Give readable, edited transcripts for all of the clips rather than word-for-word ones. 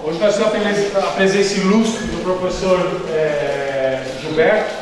Hoje nós temos a presença ilustre do professor Gilberto.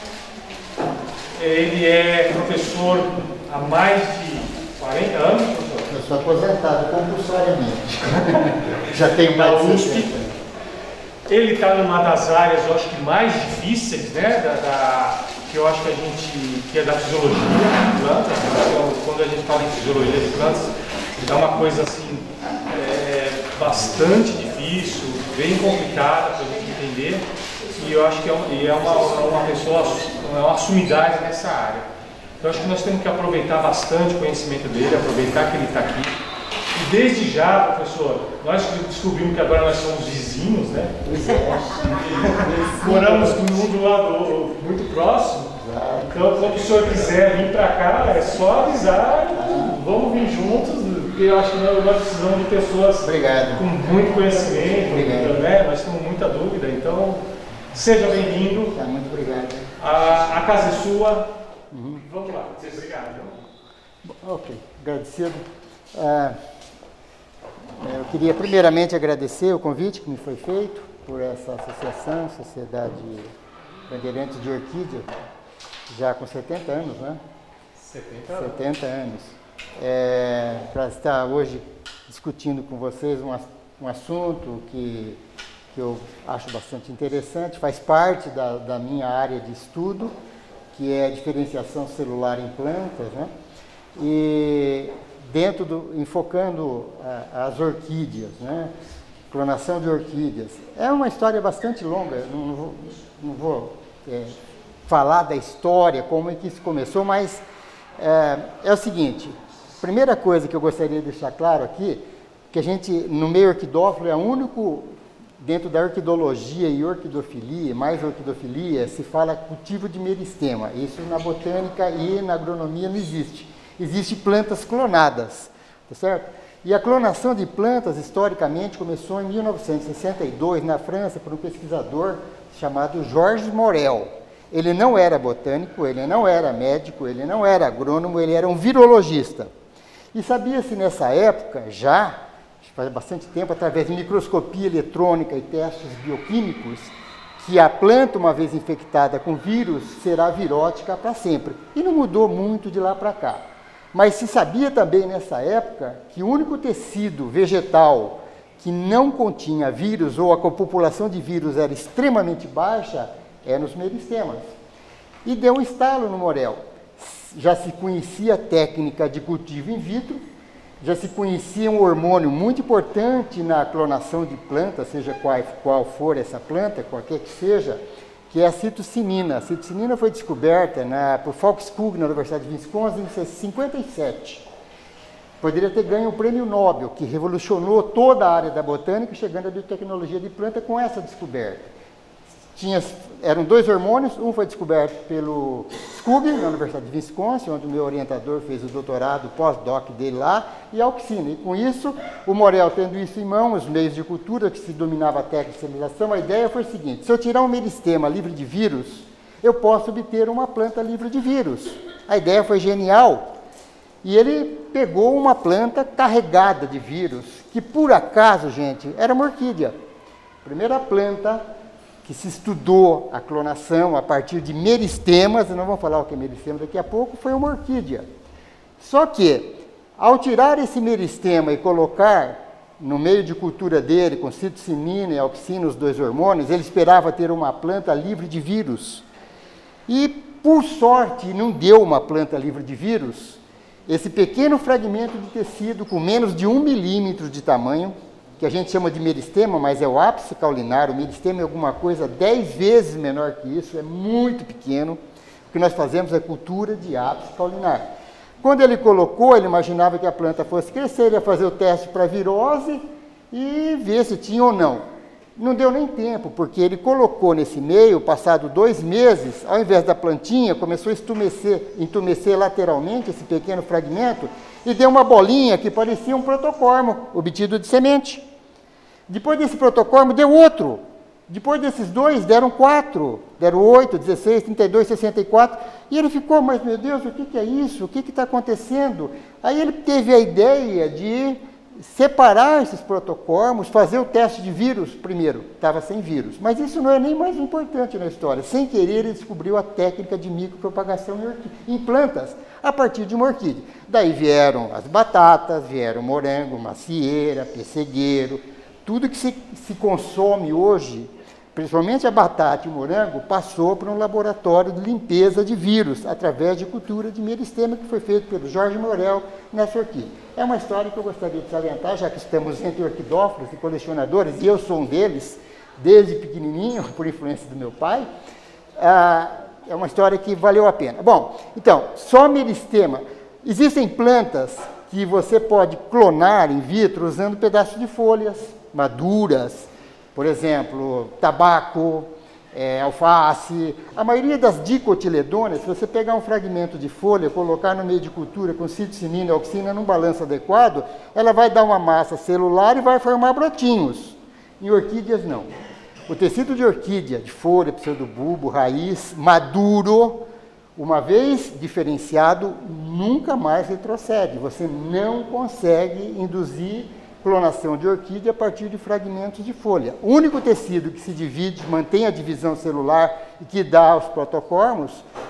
Ele é professor há mais de 40 anos, professor. Eu sou aposentado compulsoriamente. Já tenho mais de 60. Ele está numa das áreas, eu acho que mais difíceis, né? Que eu acho que a gente, que é da fisiologia de plantas. Então, quando a gente fala em fisiologia de plantas, é uma coisa assim, bastante difícil, bem complicada para a gente entender. E eu acho que é uma pessoa, é uma sumidade nessa área. Então, acho que nós temos que aproveitar bastante o conhecimento dele, aproveitar que ele está aqui. E desde já, professor, nós descobrimos que agora nós somos vizinhos, né? Moramos um do lado muito próximo. Então, quando o senhor quiser vir para cá, é só avisar, vamos vir juntos, porque eu acho que nós precisamos de pessoas com muito conhecimento, né? Nós temos muita dúvida, então seja bem-vindo. Muito obrigado. A casa é sua. Vamos lá, obrigado. Ok, agradecido. Eu queria primeiramente agradecer o convite que me foi feito por essa associação, Sociedade Bandeirantes de Orquídea, já com 70 anos, né? 70 anos. Para estar hoje discutindo com vocês um assunto que eu acho bastante interessante, faz parte da minha área de estudo, que é a diferenciação celular em plantas, né? E enfocando as orquídeas, né? Clonação de orquídeas. É uma história bastante longa, não vou falar da história, como é que isso começou, mas é o seguinte, primeira coisa que eu gostaria de deixar claro aqui, que a gente, no meio orquidófilo, é o único, dentro da orquidologia e orquidofilia, mais orquidofilia, se fala cultivo de meristema. Isso na botânica e na agronomia não existe. Existem plantas clonadas, tá certo? E a clonação de plantas, historicamente, começou em 1962, na França, por um pesquisador chamado Georges Morel. Ele não era botânico, ele não era médico, ele não era agrônomo, ele era um virologista. E sabia-se nessa época, já, faz bastante tempo, através de microscopia eletrônica e testes bioquímicos, que a planta, uma vez infectada com vírus, será virótica para sempre. E não mudou muito de lá para cá. Mas se sabia também nessa época que o único tecido vegetal que não continha vírus ou a população de vírus era extremamente baixa é nos meristemas. E deu um estalo no Morel. Já se conhecia a técnica de cultivo in vitro, já se conhecia um hormônio muito importante na clonação de plantas, seja qual for essa planta, qualquer que seja, que é a citocinina. A citocinina foi descoberta por Falkskog, na Universidade de Wisconsin, em 1957. Poderia ter ganho o prêmio Nobel, que revolucionou toda a área da botânica, chegando à biotecnologia de planta com essa descoberta. Eram dois hormônios, um foi descoberto pelo Skog, na Universidade de Wisconsin, onde o meu orientador fez o doutorado, o pós-doc dele lá, e a auxina. E com isso, o Morel, tendo isso em mão, os meios de cultura que se dominava a técnica de sterilização, a ideia foi a seguinte: se eu tirar um meristema livre de vírus, eu posso obter uma planta livre de vírus. A ideia foi genial. E ele pegou uma planta carregada de vírus, que por acaso, gente, era uma orquídea. Primeira planta que se estudou a clonação a partir de meristemas, nós vamos falar o que é meristema daqui a pouco, foi uma orquídea. Só que, ao tirar esse meristema e colocar no meio de cultura dele, com citocinina e auxina, os dois hormônios, ele esperava ter uma planta livre de vírus. E, por sorte, não deu uma planta livre de vírus. Esse pequeno fragmento de tecido, com menos de 1 milímetro de tamanho, que a gente chama de meristema, mas é o ápice caulinar. O meristema é alguma coisa 10 vezes menor que isso, é muito pequeno. O que nós fazemos é cultura de ápice caulinar. Quando ele colocou, ele imaginava que a planta fosse crescer, ele ia fazer o teste para virose e ver se tinha ou não. Não deu nem tempo, porque ele colocou nesse meio, passado 2 meses, ao invés da plantinha, começou a entumecer lateralmente esse pequeno fragmento e deu uma bolinha que parecia um protocormo obtido de semente. Depois desse protocormo, deu outro. Depois desses 2, deram 4, deram 8, 16, 32, 64. E ele ficou, mas meu Deus, o que é isso? O que está acontecendo? Aí ele teve a ideia de separar esses protocormos, fazer o teste de vírus primeiro, estava sem vírus. Mas isso não é nem mais importante na história. Sem querer, ele descobriu a técnica de micropropagação em plantas, a partir de uma orquídea. Daí vieram as batatas, vieram morango, macieira, pessegueiro, tudo que se consome hoje, principalmente a batata e o morango, passou por um laboratório de limpeza de vírus, através de cultura de meristema, que foi feito pelo Jorge Morel nessa orquídea. É uma história que eu gostaria de salientar, já que estamos entre orquidófilos e colecionadores, e eu sou um deles, desde pequenininho, por influência do meu pai. É uma história que valeu a pena. Bom, então, só meristema. Existem plantas que você pode clonar in vitro usando pedaços de folhas maduras, por exemplo, tabaco, alface. A maioria das dicotiledôneas, se você pegar um fragmento de folha, colocar no meio de cultura com citocinina e auxina num balanço adequado, ela vai dar uma massa celular e vai formar brotinhos. Em orquídeas, não. O tecido de orquídea, de folha, pseudobulbo, raiz, maduro, uma vez diferenciado, nunca mais retrocede. Você não consegue induzir clonação de orquídea a partir de fragmentos de folha. O único tecido que se divide, mantém a divisão celular e que dá os protocormos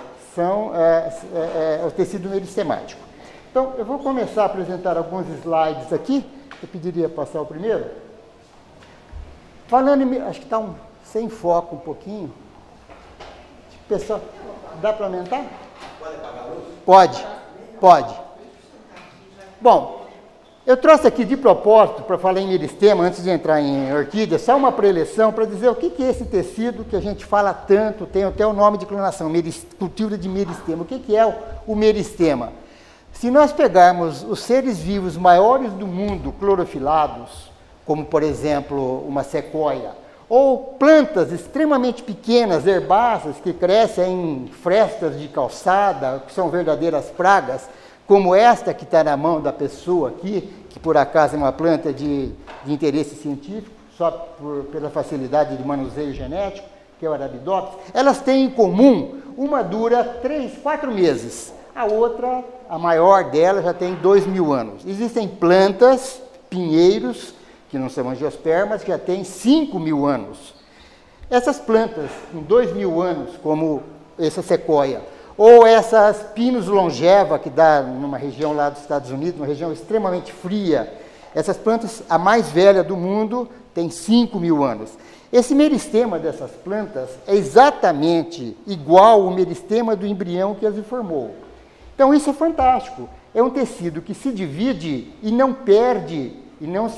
é o tecido meristemático. Então, eu vou começar a apresentar alguns slides aqui. Eu pediria passar o primeiro. Falando em... Acho que está sem foco um pouquinho. Pessoal, dá para aumentar? Pode apagar a luz? Pode, pode. Bom, eu trouxe aqui de propósito, para falar em meristema, antes de entrar em orquídea, só uma preleção para dizer o que é esse tecido que a gente fala tanto, tem até o nome de clonação, cultura de meristema. O que é o meristema? Se nós pegarmos os seres vivos maiores do mundo, clorofilados, como, por exemplo, uma sequoia, ou plantas extremamente pequenas, herbáceas, que crescem em frestas de calçada, que são verdadeiras pragas, como esta que está na mão da pessoa aqui, que por acaso é uma planta de interesse científico, só pela facilidade de manuseio genético, que é o Arabidopsis, elas têm em comum, uma dura 3, 4 meses, a outra, a maior dela, já tem 2.000 anos. Existem plantas, pinheiros, que não são angiospermas, que já têm 5.000 anos. Essas plantas, com 2.000 anos, como essa sequoia, ou essas pinus longeva, que dá numa região lá dos Estados Unidos, uma região extremamente fria. Essas plantas, a mais velha do mundo, tem 5.000 anos. Esse meristema dessas plantas é exatamente igual ao meristema do embrião que as formou. Então isso é fantástico. É um tecido que se divide e não perde, e não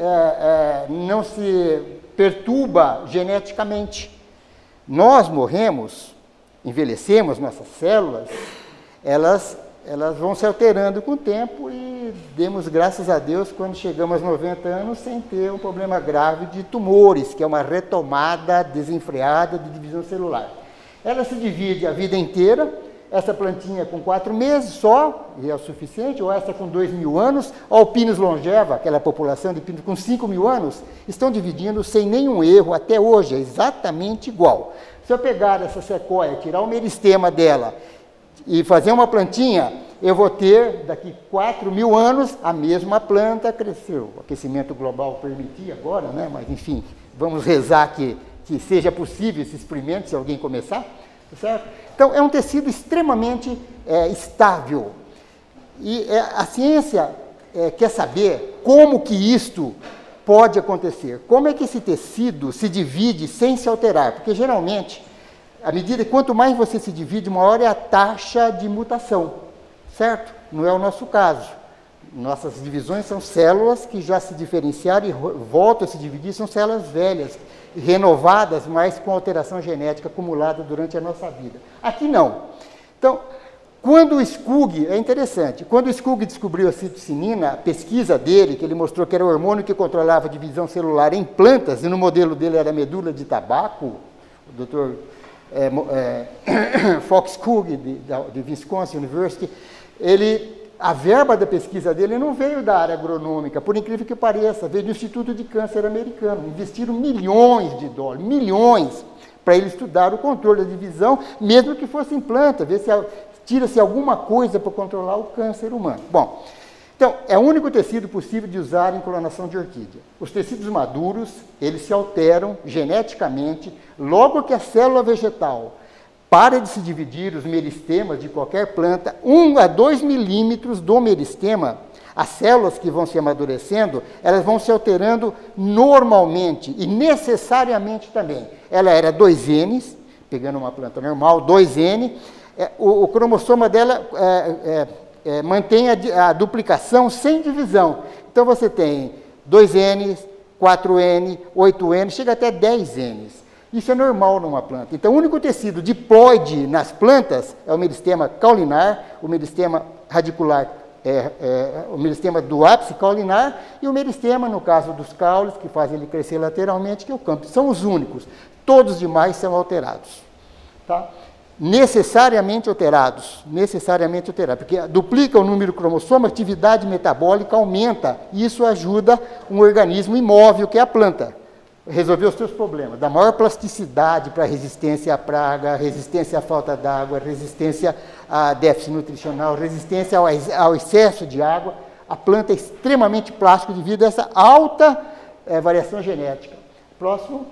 se perturba geneticamente. Nós morremos, envelhecemos, nossas células, elas vão se alterando com o tempo e demos graças a Deus quando chegamos aos 90 anos sem ter um problema grave de tumores, que é uma retomada desenfreada de divisão celular. Ela se divide a vida inteira, essa plantinha com 4 meses só, e é o suficiente, ou essa com 2.000 anos, ou o Pinus longeva, aquela população de Pinus com 5.000 anos, estão dividindo sem nenhum erro até hoje, é exatamente igual. Se eu pegar essa sequoia, tirar o meristema dela e fazer uma plantinha, eu vou ter, daqui 4.000 anos, a mesma planta cresceu. O aquecimento global permitia agora, né? Mas enfim, vamos rezar que seja possível esse experimento, se alguém começar, certo? Então, é um tecido extremamente estável. E a ciência quer saber como que isto pode acontecer. Como é que esse tecido se divide sem se alterar? Porque, geralmente, à medida que quanto mais você se divide, maior é a taxa de mutação, certo? Não é o nosso caso. Nossas divisões são células que já se diferenciaram e voltam a se dividir, são células velhas, renovadas, mas com alteração genética acumulada durante a nossa vida. Aqui não. Então, quando o Skug, é interessante, quando o Skug descobriu a citocinina, a pesquisa dele, que ele mostrou que era o hormônio que controlava a divisão celular em plantas, e no modelo dele era medula de tabaco, o Dr. Fox Skug, de Wisconsin University, a verba da pesquisa dele não veio da área agronômica, por incrível que pareça, veio do Instituto de Câncer americano. Investiram milhões de dólares, milhões, para ele estudar o controle da divisão, mesmo que fosse em planta, ver se tira-se alguma coisa para controlar o câncer humano. Bom, Então, é o único tecido possível de usar em clonação de orquídea. Os tecidos maduros, eles se alteram geneticamente logo que a célula vegetal para de se dividir, os meristemas de qualquer planta, 1 a 2 milímetros do meristema, as células que vão se amadurecendo, elas vão se alterando normalmente e necessariamente também. Ela era 2N, pegando uma planta normal, 2N, o cromossoma dela mantém a duplicação sem divisão. Então você tem 2N, 4N, 8N, chega até 10N. Isso é normal numa planta. Então o único tecido diploide nas plantas é o meristema caulinar, o meristema radicular, o meristema do ápice caulinar e o meristema, no caso dos caules, que fazem ele crescer lateralmente, que é o campo. São os únicos. Todos os demais são alterados. Tá? Necessariamente alterados, porque duplica o número de cromossomo, a atividade metabólica aumenta, e isso ajuda um organismo imóvel, que é a planta, a resolver os seus problemas, dá maior plasticidade para resistência à praga, resistência à falta d'água, resistência a déficit nutricional, resistência ao excesso de água. A planta é extremamente plástica devido a essa alta variação genética. Próximo.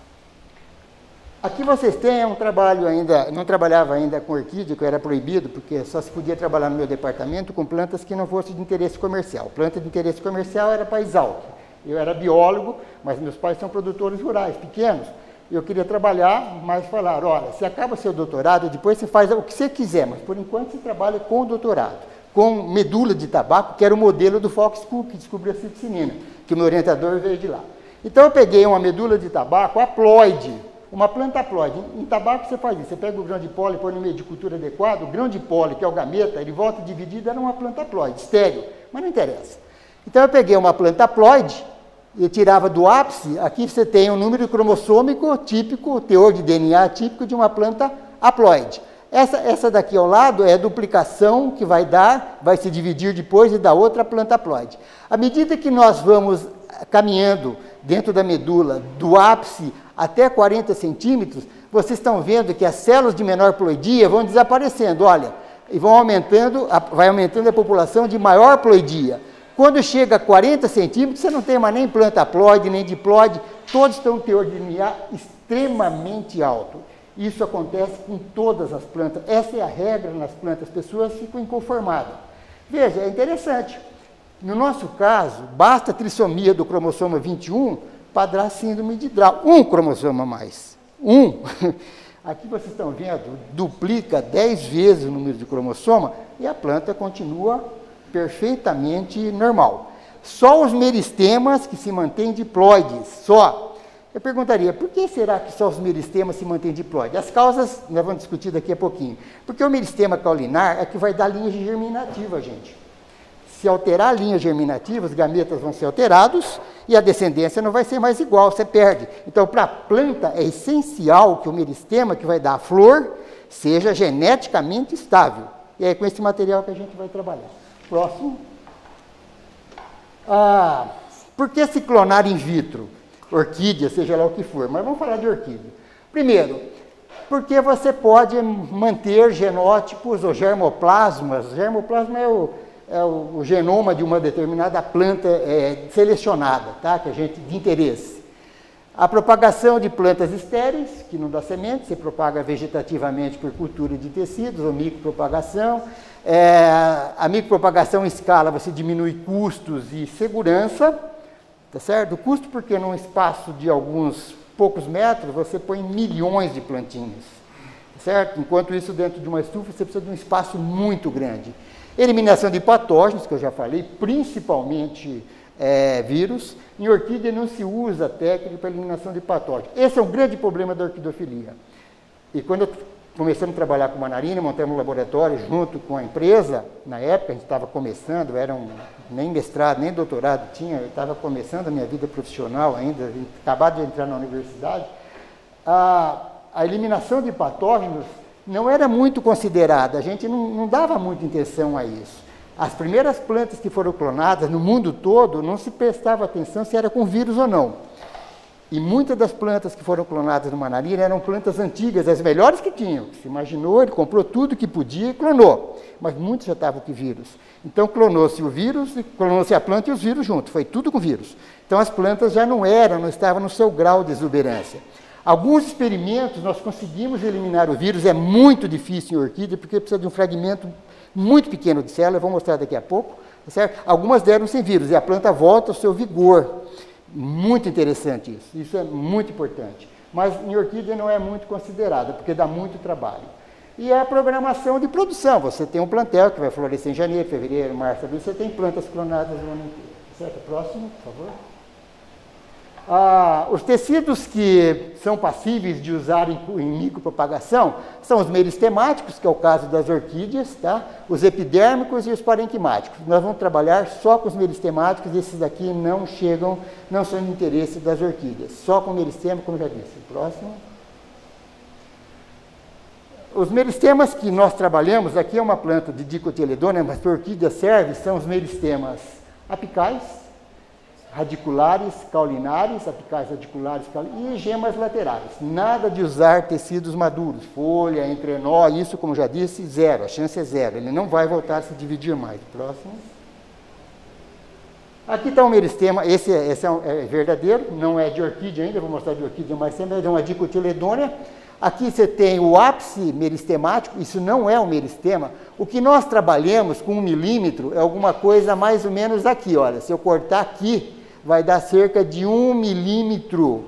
Aqui vocês têm um trabalho ainda, não trabalhava ainda com orquídea, que era proibido, porque só se podia trabalhar no meu departamento com plantas que não fossem de interesse comercial. Planta de interesse comercial era para Exalc. Eu era biólogo, mas meus pais são produtores rurais, pequenos. Eu queria trabalhar, mas falaram, olha, você acaba seu doutorado, depois você faz o que você quiser, mas por enquanto você trabalha com doutorado, com medula de tabaco, que era o modelo do Fox Cook, que descobriu a citocinina, que o meu orientador veio de lá. Então eu peguei uma medula de tabaco haploide, uma planta haploide. Em tabaco você faz isso, você pega o grão de pólen, põe no meio de cultura adequado, o grão de pólen, que é o gameta, ele volta dividido, era uma planta haploide, estéril, mas não interessa. Então eu peguei uma planta haploide, e tirava do ápice, aqui você tem um número cromossômico típico, teor de DNA típico de uma planta haploide. Essa daqui ao lado é a duplicação que vai se dividir depois e dar outra planta haploide. À medida que nós vamos caminhando dentro da medula, do ápice até 40 centímetros, vocês estão vendo que as células de menor ploidia vão desaparecendo, olha, e vai aumentando a população de maior ploidia. Quando chega a 40 centímetros, você não tem mais nem planta haploide, nem diploide, todos têm um teor de DNA extremamente alto. Isso acontece com todas as plantas, essa é a regra nas plantas, as pessoas ficam inconformadas. Veja, é interessante, no nosso caso, basta a trissomia do cromossomo 21 para dar síndrome de Down, um cromossomo a mais, Aqui vocês estão vendo, duplica 10 vezes o número de cromossoma e a planta continua perfeitamente normal. Só os meristemas que se mantêm diploides, só. Eu perguntaria, por que será que só os meristemas se mantêm diploides? As causas, nós vamos discutir daqui a pouquinho. Porque o meristema caulinar é que vai dar linha germinativa, gente. Se alterar a linha germinativa, os gametas vão ser alterados e a descendência não vai ser mais igual, você perde. Então, para a planta, é essencial que o meristema que vai dar a flor seja geneticamente estável. E é com esse material que a gente vai trabalhar. Próximo. Por que se clonar in vitro? Orquídea, seja lá o que for, mas vamos falar de orquídea. Primeiro, porque você pode manter genótipos ou germoplasmas. Germoplasma é o genoma de uma determinada planta selecionada, tá? Que a gente de interesse. A propagação de plantas estéreis, que não dá semente, se propaga vegetativamente por cultura de tecidos ou micropropagação. A micropropagação em escala você diminui custos e segurança, tá certo? O custo porque num espaço de alguns poucos metros você põe milhões de plantinhas, tá certo? Enquanto isso dentro de uma estufa você precisa de um espaço muito grande. Eliminação de patógenos, que eu já falei, principalmente vírus. Em orquídea não se usa técnica para eliminação de patógenos. Esse é um grande problema da orquidofilia. E quando começamos a trabalhar com mandarina, montamos um laboratório junto com a empresa, na época a gente estava começando, nem mestrado, nem doutorado tinha, eu estava começando a minha vida profissional ainda, acabado de entrar na universidade, a eliminação de patógenos não era muito considerada, a gente não dava muita atenção a isso. As primeiras plantas que foram clonadas no mundo todo, não se prestava atenção se era com vírus ou não. E muitas das plantas que foram clonadas no mandarina eram plantas antigas, as melhores que tinham. Se imaginou, ele comprou tudo que podia e clonou. mas muitos já estavam com vírus. Então clonou-se o vírus, clonou-se a planta e os vírus juntos, foi tudo com vírus. Então as plantas já não estavam no seu grau de exuberância. Alguns experimentos nós conseguimos eliminar o vírus, é muito difícil em orquídea, porque precisa de um fragmento muito pequeno de célula, eu vou mostrar daqui a pouco, certo? Algumas deram sem vírus, e a planta volta ao seu vigor. Muito interessante isso é muito importante. Mas em orquídea não é muito considerada, porque dá muito trabalho. E a programação de produção, você tem um plantel que vai florescer em janeiro, fevereiro, março, abril, você tem plantas clonadas no ano inteiro. Certo? Próximo, por favor. Os tecidos que são passíveis de usar em micropropagação são os meristemáticos, que é o caso das orquídeas, tá? Os epidérmicos e os parenquimáticos. Nós vamos trabalhar só com os meristemáticos, esses daqui não são de interesse das orquídeas, só com meristema, como já disse. Próximo. Os meristemas que nós trabalhamos, aqui é uma planta de dicotiledônia, mas para orquídea serve, são os meristemas apicais, radiculares, caulinares, apicais, radiculares, caulinares, e gemas laterais. Nada de usar tecidos maduros, folha, entrenó, isso, como já disse, zero, a chance é zero. Ele não vai voltar a se dividir mais. Próximo. Aqui está um meristema, esse é verdadeiro, não é de orquídea ainda, vou mostrar de orquídea mais sempre, é uma dicotiledônia. Aqui você tem o ápice meristemático, isso não é um meristema. O que nós trabalhamos com 1 milímetro é alguma coisa mais ou menos aqui, olha. Se eu cortar aqui, vai dar cerca de 1 milímetro.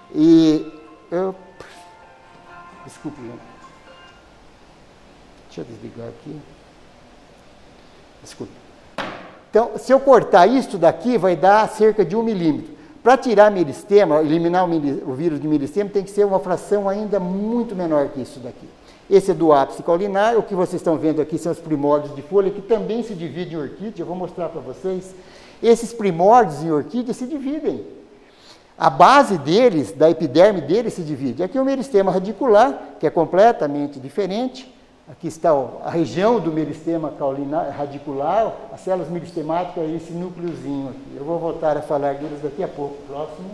Desculpe, gente. Deixa eu desligar aqui. Desculpe. Então, se eu cortar isso daqui, vai dar cerca de 1 milímetro. Para tirar meristema, eliminar o vírus de meristema, tem que ser uma fração ainda muito menor que isso daqui. Esse é do ápice caulinar, o que vocês estão vendo aqui são os primórdios de folha, que também se dividem em orquídea, eu vou mostrar para vocês. Esses primórdios em orquídea se dividem. A base deles, da epiderme deles, se divide. Aqui é o meristema radicular, que é completamente diferente. Aqui está a região do meristema caulinar, radicular, as células meristemáticas, esse núcleozinho aqui. Eu vou voltar a falar deles daqui a pouco. Próximo.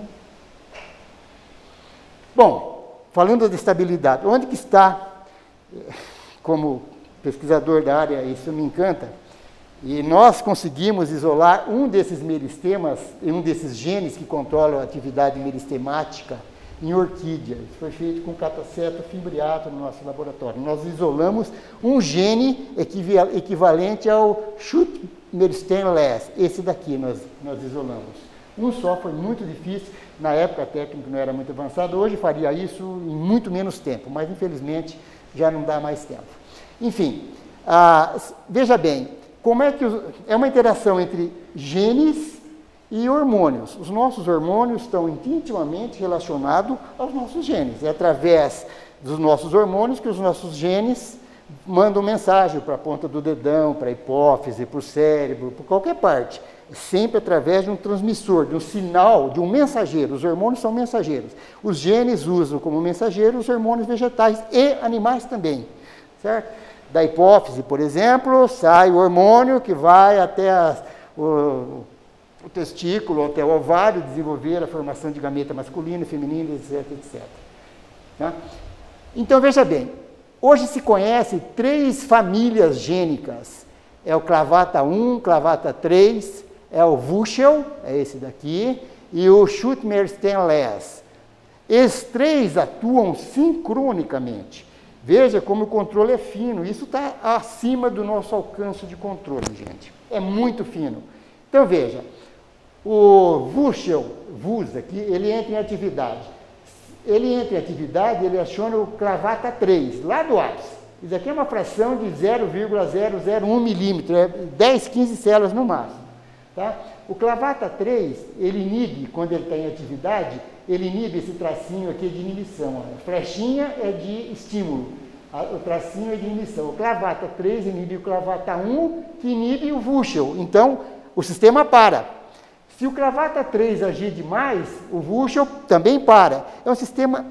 Bom, falando de estabilidade, onde que está, como pesquisador da área, isso me encanta, e nós conseguimos isolar um desses meristemas, um desses genes que controlam a atividade meristemática, em orquídea. Isso foi feito com cataceto fimbriato no nosso laboratório. Nós isolamos um gene equivalente ao shoot meristem less. Esse daqui nós isolamos. Um só, foi muito difícil. Na época a técnica não era muito avançada. Hoje faria isso em muito menos tempo, mas infelizmente já não dá mais tempo. Enfim, veja bem, como é que é uma interação entre genes e hormônios. Os nossos hormônios estão intimamente relacionados aos nossos genes. É através dos nossos hormônios que os nossos genes mandam mensagem para a ponta do dedão, para a hipófise, para o cérebro, por qualquer parte. Sempre através de um transmissor, de um sinal, de um mensageiro. Os hormônios são mensageiros. Os genes usam como mensageiro os hormônios vegetais e animais também. Certo? Da hipófise, por exemplo, sai o hormônio que vai até o testículo, até o ovário, desenvolver a formação de gameta masculino, feminino, etc, etc. Tá? Então, veja bem, hoje se conhece 3 famílias gênicas. É o clavata 1, clavata 3, é o Wuschel, é esse daqui, e o shoot meristem less. Esses 3 atuam sincronicamente. Veja como o controle é fino, isso está acima do nosso alcance de controle, gente. É muito fino. Então, veja, o Wuschel, aqui, ele entra em atividade. Ele aciona o clavata 3, lá do ápice. Isso aqui é uma fração de 0,001 milímetro, é 10, 15 células no máximo. Tá? O clavata 3, ele inibe, quando ele está em atividade, ele inibe esse tracinho aqui de inibição. A flechinha é de estímulo, o tracinho é de inibição. O clavata 3 inibe o clavata 1, que inibe o Wuschel. Então, o sistema para. Se o clavata 3 agir demais, o Wuschel também para. É um sistema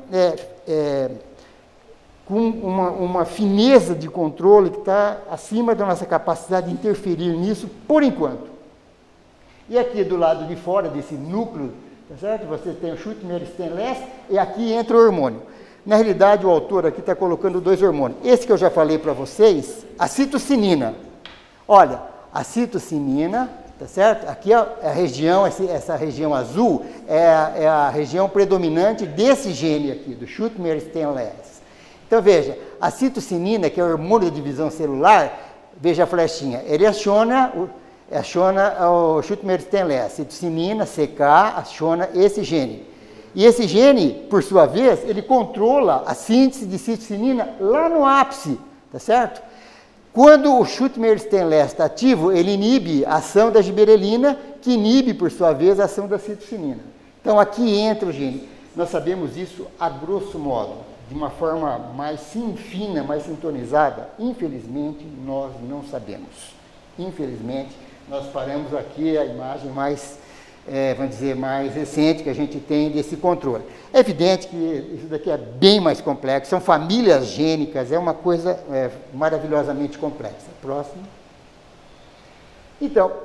com uma fineza de controle que está acima da nossa capacidade de interferir nisso, por enquanto. E aqui do lado de fora desse núcleo, tá certo? Você tem o shoot meristem less, e aqui entra o hormônio. Na realidade, o autor aqui está colocando 2 hormônios. Esse que eu já falei para vocês, a citocinina. Olha, a citocinina, tá certo? Aqui é a região, essa região azul, é a região predominante desse gene aqui, do Schüttmeyer-Stenless. Então, veja, a citocinina, que é o hormônio de divisão celular, veja a flechinha, ele aciona o Schüttmeyer-Stenless, citocinina, CK, aciona esse gene. E esse gene, por sua vez, ele controla a síntese de citocinina lá no ápice, tá certo? Quando o Schüttmeyer-Stenless está ativo, ele inibe a ação da giberelina, que inibe, por sua vez, a ação da citocinina. Então, aqui entra o gene. Nós sabemos isso a grosso modo, de uma forma mais fina, mais sintonizada. Infelizmente, nós não sabemos. Infelizmente, nós paramos aqui a imagem mais, vamos dizer, mais recente que a gente tem desse controle. É evidente que isso daqui é bem mais complexo, são famílias gênicas, é uma coisa maravilhosamente complexa. Próximo. Então,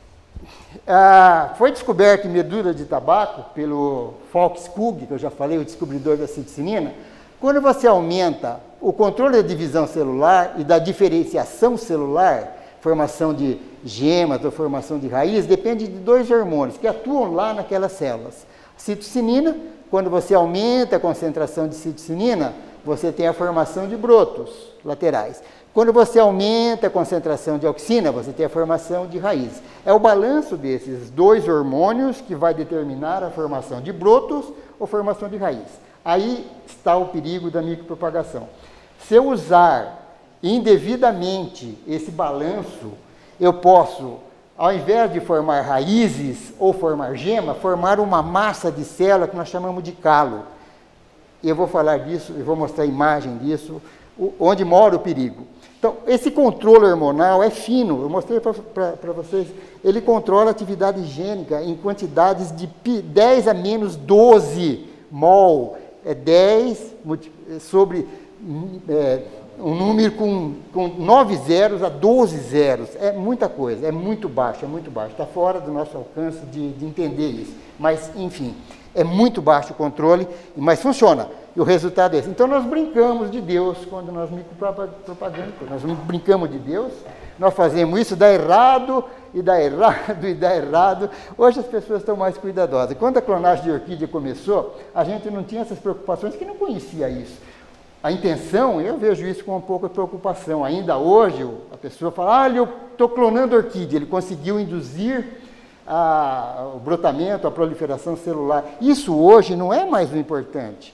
foi descoberto em medula de tabaco pelo Falk-Skog, que eu já falei, o descobridor da citocinina. Quando você aumenta o controle da divisão celular e da diferenciação celular, formação de gemas ou formação de raiz, depende de 2 hormônios que atuam lá naquelas células. Citocinina, quando você aumenta a concentração de citocinina, você tem a formação de brotos laterais. Quando você aumenta a concentração de auxina, você tem a formação de raiz. É o balanço desses 2 hormônios que vai determinar a formação de brotos ou formação de raiz. Aí está o perigo da micropropagação. Se eu usar indevidamente esse balanço, eu posso, ao invés de formar raízes ou formar gema, formar uma massa de célula que nós chamamos de calo. Eu vou falar disso, eu vou mostrar a imagem disso, onde mora o perigo. Então, esse controle hormonal é fino, eu mostrei para vocês, ele controla a atividade gênica em quantidades de 10 a menos 12 mol, 10 sobre um número com 9 zeros a 12 zeros. É muita coisa, é muito baixo, está fora do nosso alcance de entender isso. Mas, enfim, é muito baixo o controle, mas funciona. E o resultado é esse. Então, nós brincamos de Deus quando nós micropropagamos. Nós brincamos de Deus, nós fazemos isso, dá errado, e dá errado, e dá errado. Hoje as pessoas estão mais cuidadosas. Quando a clonagem de orquídea começou, a gente não tinha essas preocupações, que não conhecia isso. A intenção, eu vejo isso com um pouco de preocupação. Ainda hoje, a pessoa fala, eu estou clonando orquídea. Ele conseguiu induzir o brotamento, a proliferação celular. Isso hoje não é mais o importante.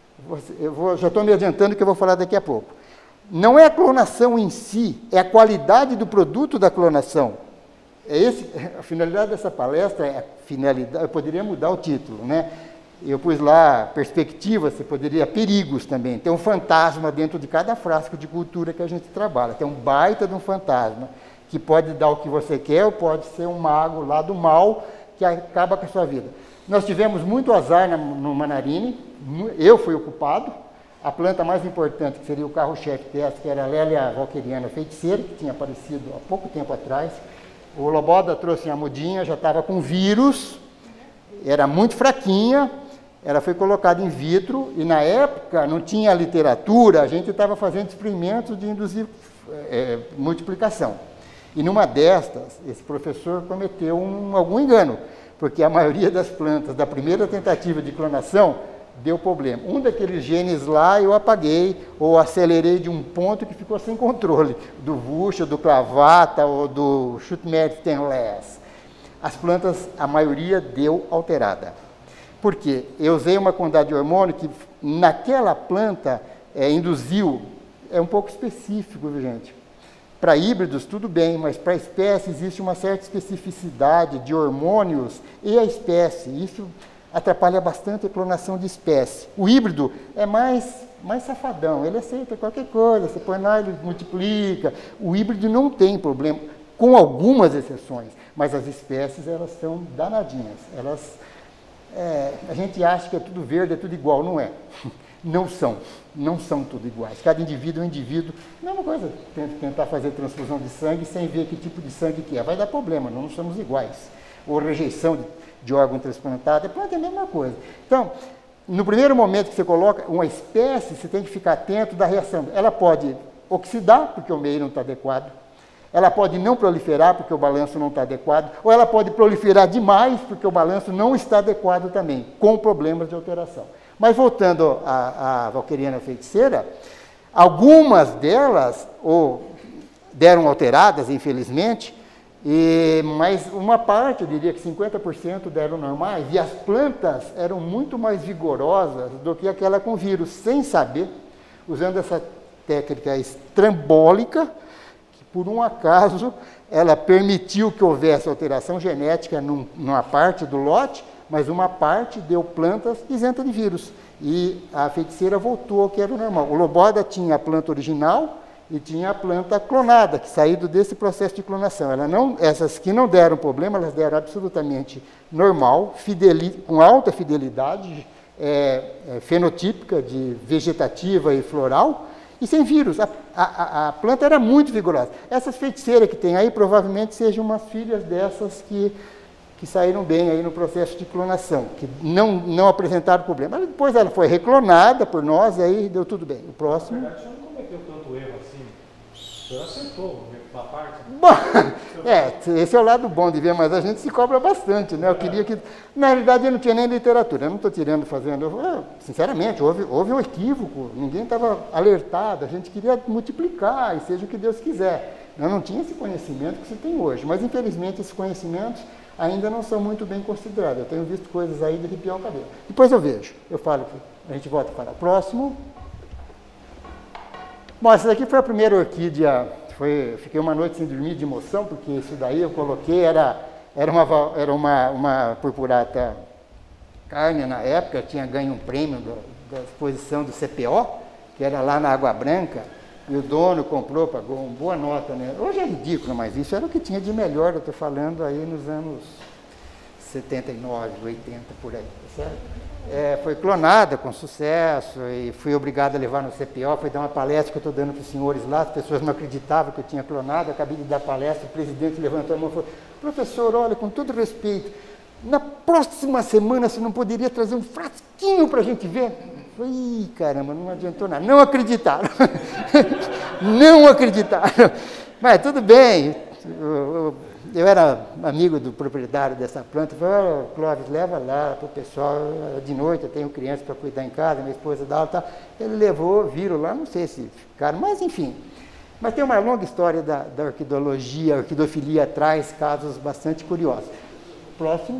Já estou me adiantando que eu vou falar daqui a pouco. Não é a clonação em si, é a qualidade do produto da clonação. A finalidade dessa palestra eu poderia mudar o título, né? Eu pus lá perspectiva, você poderia, perigos também. Tem um fantasma dentro de cada frasco de cultura que a gente trabalha. Tem um baita de um fantasma, que pode dar o que você quer, ou pode ser um mago lá do mal, que acaba com a sua vida. Nós tivemos muito azar no Manarine, eu fui o culpado. A planta mais importante, que seria o carro-chefe dessa, que era a Lélia Walkeriana feiticeira, que tinha aparecido há pouco tempo atrás. O Loboda trouxe a mudinha, já estava com vírus, era muito fraquinha. Ela foi colocada in vitro e, na época, não tinha literatura, a gente estava fazendo experimentos de induzir multiplicação. E numa destas, esse professor cometeu algum engano, porque a maioria das plantas da primeira tentativa de clonação deu problema. Um daqueles genes lá eu apaguei ou acelerei de um ponto que ficou sem controle, do Vusha, do Clavata ou do Schüttmeyer-Stenless. As plantas, a maioria deu alterada. Por quê? Eu usei uma quantidade de hormônio que naquela planta induziu, é um pouco específico, viu, gente? Para híbridos, tudo bem, mas para espécie existe uma certa especificidade de hormônios e a espécie. Isso atrapalha bastante a clonação de espécie. O híbrido é mais safadão, ele aceita qualquer coisa, você põe lá, ele multiplica. O híbrido não tem problema, com algumas exceções, mas as espécies, elas são danadinhas. A gente acha que é tudo verde, é tudo igual, não é. Não são tudo iguais. Cada indivíduo é um indivíduo. Não é uma coisa tentar fazer transfusão de sangue sem ver que tipo de sangue que é. Vai dar problema, não somos iguais. Ou rejeição de órgão transplantado, é a mesma coisa. Então, no primeiro momento que você coloca uma espécie, você tem que ficar atento da reação. Ela pode oxidar, porque o meio não está adequado. Ela pode não proliferar, porque o balanço não está adequado. Ou ela pode proliferar demais, porque o balanço não está adequado também, com problemas de alteração. Mas voltando à Valqueriana feiticeira, algumas delas deram alteradas, infelizmente, mas uma parte, eu diria que 50% deram normais, e as plantas eram muito mais vigorosas do que aquela com vírus, sem saber, usando essa técnica estrambólica, que por um acaso ela permitiu que houvesse alteração genética numa parte do lote, mas uma parte deu plantas isentas de vírus. E a feiticeira voltou ao que era o normal. O Loboda tinha a planta original e tinha a planta clonada, que saído desse processo de clonação. Essas que não deram problema, elas deram absolutamente normal, com alta fidelidade fenotípica, de vegetativa e floral, e sem vírus. A planta era muito vigorosa. Essas feiticeiras que tem aí provavelmente sejam umas filhas dessas que saíram bem aí no processo de clonação, que não apresentaram problema. Depois ela foi reclonada por nós e aí deu tudo bem. O próximo... Na verdade, você não cometeu tanto erro assim. Você acertou uma parte. Bom, esse é o lado bom de ver, mas a gente se cobra bastante, né? Eu queria que... Na realidade, eu não tinha nem literatura. Eu não estou sinceramente, houve um equívoco. Ninguém estava alertado. A gente queria multiplicar, e seja o que Deus quiser. Eu não tinha esse conhecimento que você tem hoje. Mas, infelizmente, esses conhecimentos ainda não são muito bem considerados. Eu tenho visto coisas aí de arrepiar o cabelo. Depois eu vejo. Eu falo, a gente volta para o próximo. Bom, essa daqui foi a primeira orquídea. Fiquei uma noite sem dormir de emoção, porque isso daí eu coloquei, era uma purpurata carne na época, tinha ganho um prêmio da exposição do CPO, que era lá na Água Branca, e o dono comprou, pagou uma boa nota, né? Hoje é ridículo, mas isso era o que tinha de melhor, eu estou falando aí nos anos 79, 80, por aí, tá certo? Foi clonada com sucesso e fui obrigado a levar no CPO, fui dar uma palestra que eu estou dando para os senhores lá, as pessoas não acreditavam que eu tinha clonado, acabei de dar palestra, o presidente levantou a mão e falou, professor, olha, com todo respeito, na próxima semana você não poderia trazer um frasquinho para a gente ver? Ih, caramba, não adiantou nada. Não acreditaram. Não acreditaram. Mas tudo bem. Eu era amigo do proprietário dessa planta. Falei, Clóvis, leva lá para o pessoal. De noite eu tenho crianças para cuidar em casa, minha esposa dá aula. Tá. Ele levou, viram lá, não sei se ficaram, mas enfim. Mas tem uma longa história da orquidologia, a orquidofilia traz casos bastante curiosos. Próximo.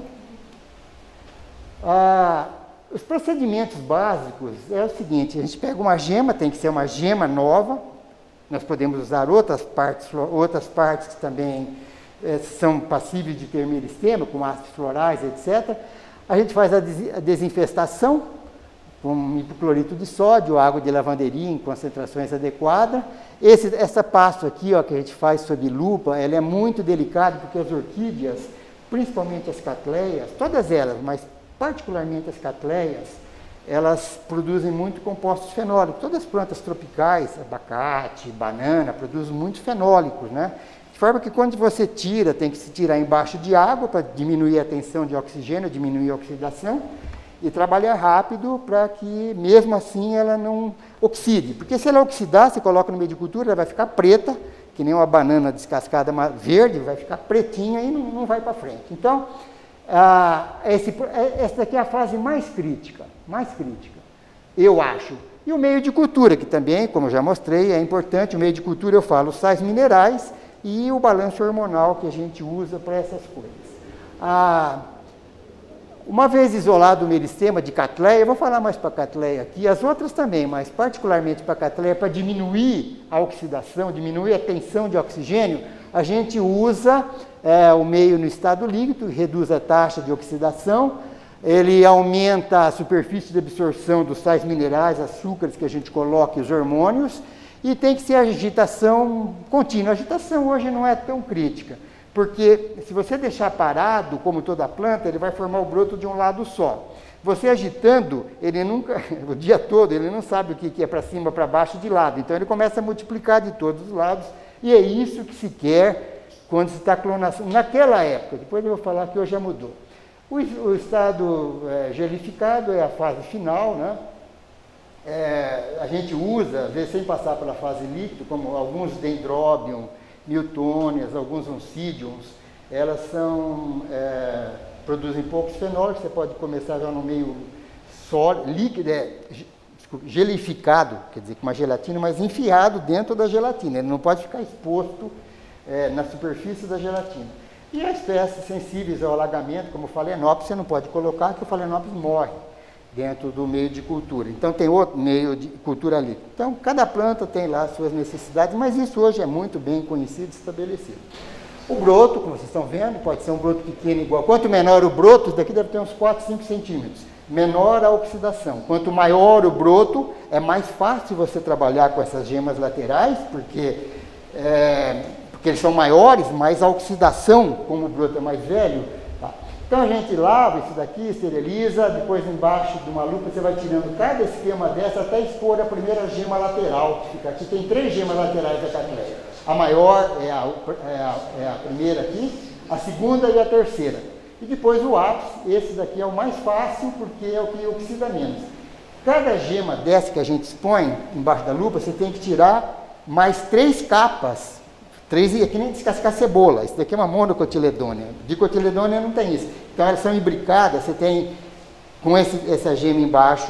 Os procedimentos básicos é o seguinte, a gente pega uma gema, tem que ser uma gema nova, nós podemos usar outras partes que também são passíveis de ter meristema, como ácidos florais, etc. A gente faz a desinfestação com hipoclorito de sódio, água de lavanderia em concentrações adequadas. Essa pasta aqui, ó, que a gente faz sob lupa, ela é muito delicada porque as orquídeas, principalmente as catleias, todas elas, mas particularmente as catleias, elas produzem muito compostos fenólicos. Todas as plantas tropicais, abacate, banana, produzem muitos fenólicos, né? De forma que quando você tira, tem que se tirar embaixo de água para diminuir a tensão de oxigênio, diminuir a oxidação e trabalhar rápido para que, mesmo assim, ela não oxide. Porque se ela oxidar, você coloca no meio de cultura, ela vai ficar preta, que nem uma banana descascada verde, vai ficar pretinha e não vai para frente. Então, essa daqui é a fase mais crítica, eu acho. E o meio de cultura, que também, como eu já mostrei, é importante. O meio de cultura, eu falo, os sais minerais e o balanço hormonal que a gente usa para essas coisas. Uma vez isolado o meristema de catleia, eu vou falar mais para a catleia aqui, as outras também, mas particularmente para a catleia, para diminuir a oxidação, diminuir a tensão de oxigênio, a gente usa o meio no estado líquido, reduz a taxa de oxidação, ele aumenta a superfície de absorção dos sais minerais, açúcares que a gente coloca e os hormônios, e tem que ser agitação contínua. A agitação hoje não é tão crítica, porque se você deixar parado, como toda planta, ele vai formar o broto de um lado só. Você agitando, ele nunca, o dia todo, ele não sabe o que é para cima, para baixo, de lado. Então ele começa a multiplicar de todos os lados, e é isso que se quer quando se está clonação. Naquela época, depois eu vou falar que hoje já mudou. O estado gelificado é a fase final, né? A gente usa, às vezes sem passar pela fase líquida, como alguns dendrobium, newtonias, alguns oncidiums, elas produzem poucos fenólicos, você pode começar já no meio sólido, líquido, gelificado, quer dizer, com uma gelatina, mas enfiado dentro da gelatina, ele não pode ficar exposto na superfície da gelatina. E as espécies sensíveis ao alagamento, como o Phalaenopsis, você não pode colocar, que o Phalaenopsis morre dentro do meio de cultura. Então tem outro meio de cultura líquida. Então cada planta tem lá suas necessidades, mas isso hoje é muito bem conhecido e estabelecido. O broto, como vocês estão vendo, pode ser um broto pequeno igual. Quanto menor o broto, isso daqui deve ter uns 4, 5 centímetros. Menor a oxidação. Quanto maior o broto, é mais fácil você trabalhar com essas gemas laterais, porque eles são maiores, mas a oxidação, como o broto é mais velho, tá? Então a gente lava isso daqui, esteriliza, depois embaixo de uma lupa você vai tirando cada esquema dessa até expor a primeira gema lateral que fica aqui. Tem 3 gemas laterais da Cattleya. A maior é a primeira aqui, a segunda e a terceira. E depois o ápice, esse daqui é o mais fácil porque é o que oxida menos. Cada gema dessa que a gente expõe embaixo da lupa, você tem que tirar mais 3 capas. 3, é que nem descascar cebola. Isso daqui é uma monocotiledônia. Dicotiledônia não tem isso. Então elas são imbricadas, você tem com essa gema embaixo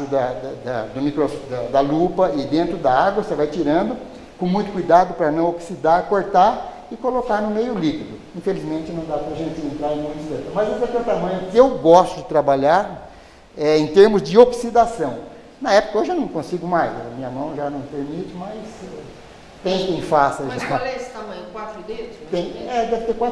da lupa e dentro da água, você vai tirando com muito cuidado para não oxidar, cortar e colocar no meio líquido. Infelizmente não dá para a gente entrar em muitos detalhes. Mas esse aqui é o tamanho que eu gosto de trabalhar em termos de oxidação. Na época hoje eu não consigo mais, a minha mão já não permite, mas tem quem faça. Mas já. Qual é esse tamanho? 4 dedos? Deve ter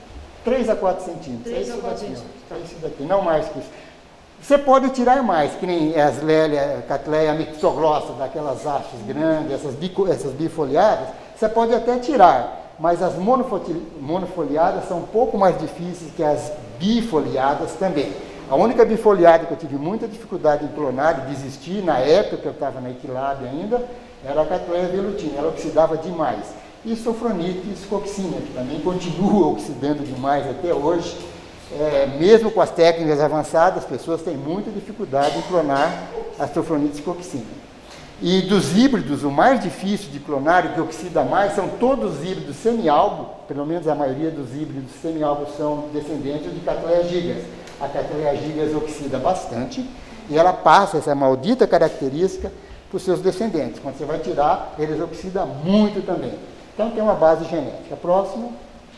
3 a 4 centímetros. 3 a 4 centímetros. É isso daqui, não mais que isso. Você pode tirar mais, que nem as Cattleya mixoglossa, daquelas hastes grandes, essas bifoliadas, você pode até tirar, mas as monofoliadas são um pouco mais difíceis que as bifoliadas também. A única bifoliada que eu tive muita dificuldade em clonar e desistir, na época que eu estava na Equilab ainda, era a Cattleya velutina, ela oxidava demais. E Sophronitis coccínea, que também continua oxidando demais até hoje. Mesmo com as técnicas avançadas, as pessoas têm muita dificuldade em clonar a Sophronitis coccínea. E dos híbridos, o mais difícil de clonar, o que oxida mais, são todos os híbridos semialbo, pelo menos a maioria dos híbridos semialbo são descendentes de Cattleya gigas. A Cattleya gigas oxida bastante e ela passa essa maldita característica para os seus descendentes. Quando você vai tirar, eles oxidam muito também. Então tem uma base genética. Próximo.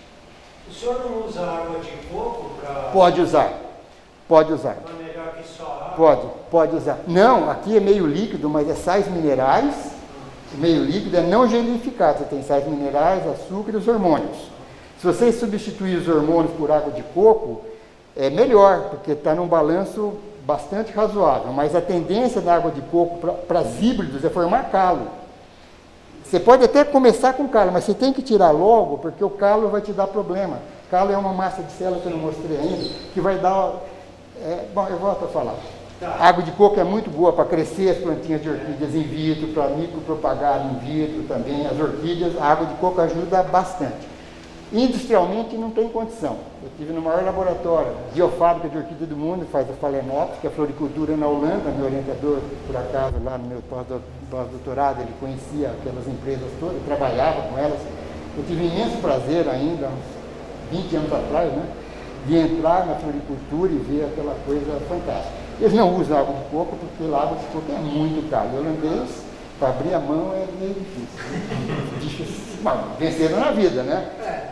O senhor não usa água de coco para... Pode usar. Pode usar. Não é melhor que só água? Pode usar. Não, aqui é meio líquido, mas é sais minerais. Meio líquido é não gelificado. Você tem sais minerais, açúcar e os hormônios. Se você substituir os hormônios por água de coco, é melhor, porque está num balanço bastante razoável. Mas a tendência da água de coco para os híbridos é formar calo. Você pode até começar com calo, mas você tem que tirar logo, porque o calo vai te dar problema. Calo é uma massa de célula que eu não mostrei ainda, que vai dar... bom, eu volto a falar. Tá. A água de coco é muito boa para crescer as plantinhas de orquídeas in vitro, para micropropagar in vitro também. As orquídeas, a água de coco ajuda bastante. Industrialmente não tem condição. Eu estive no maior laboratório, biofábrica de orquídea do mundo, faz a Phalaenopsis, que é a floricultura na Holanda. Meu orientador, por acaso, lá no meu pós-doutorado, ele conhecia aquelas empresas todas, trabalhava com elas. Eu tive imenso prazer ainda, uns 20 anos atrás, né, de entrar na floricultura e ver aquela coisa fantástica. Eles não usam água de coco porque lá a água de coco é muito caro. O holandês, para abrir a mão é meio difícil. Difícil, venceram na vida, né?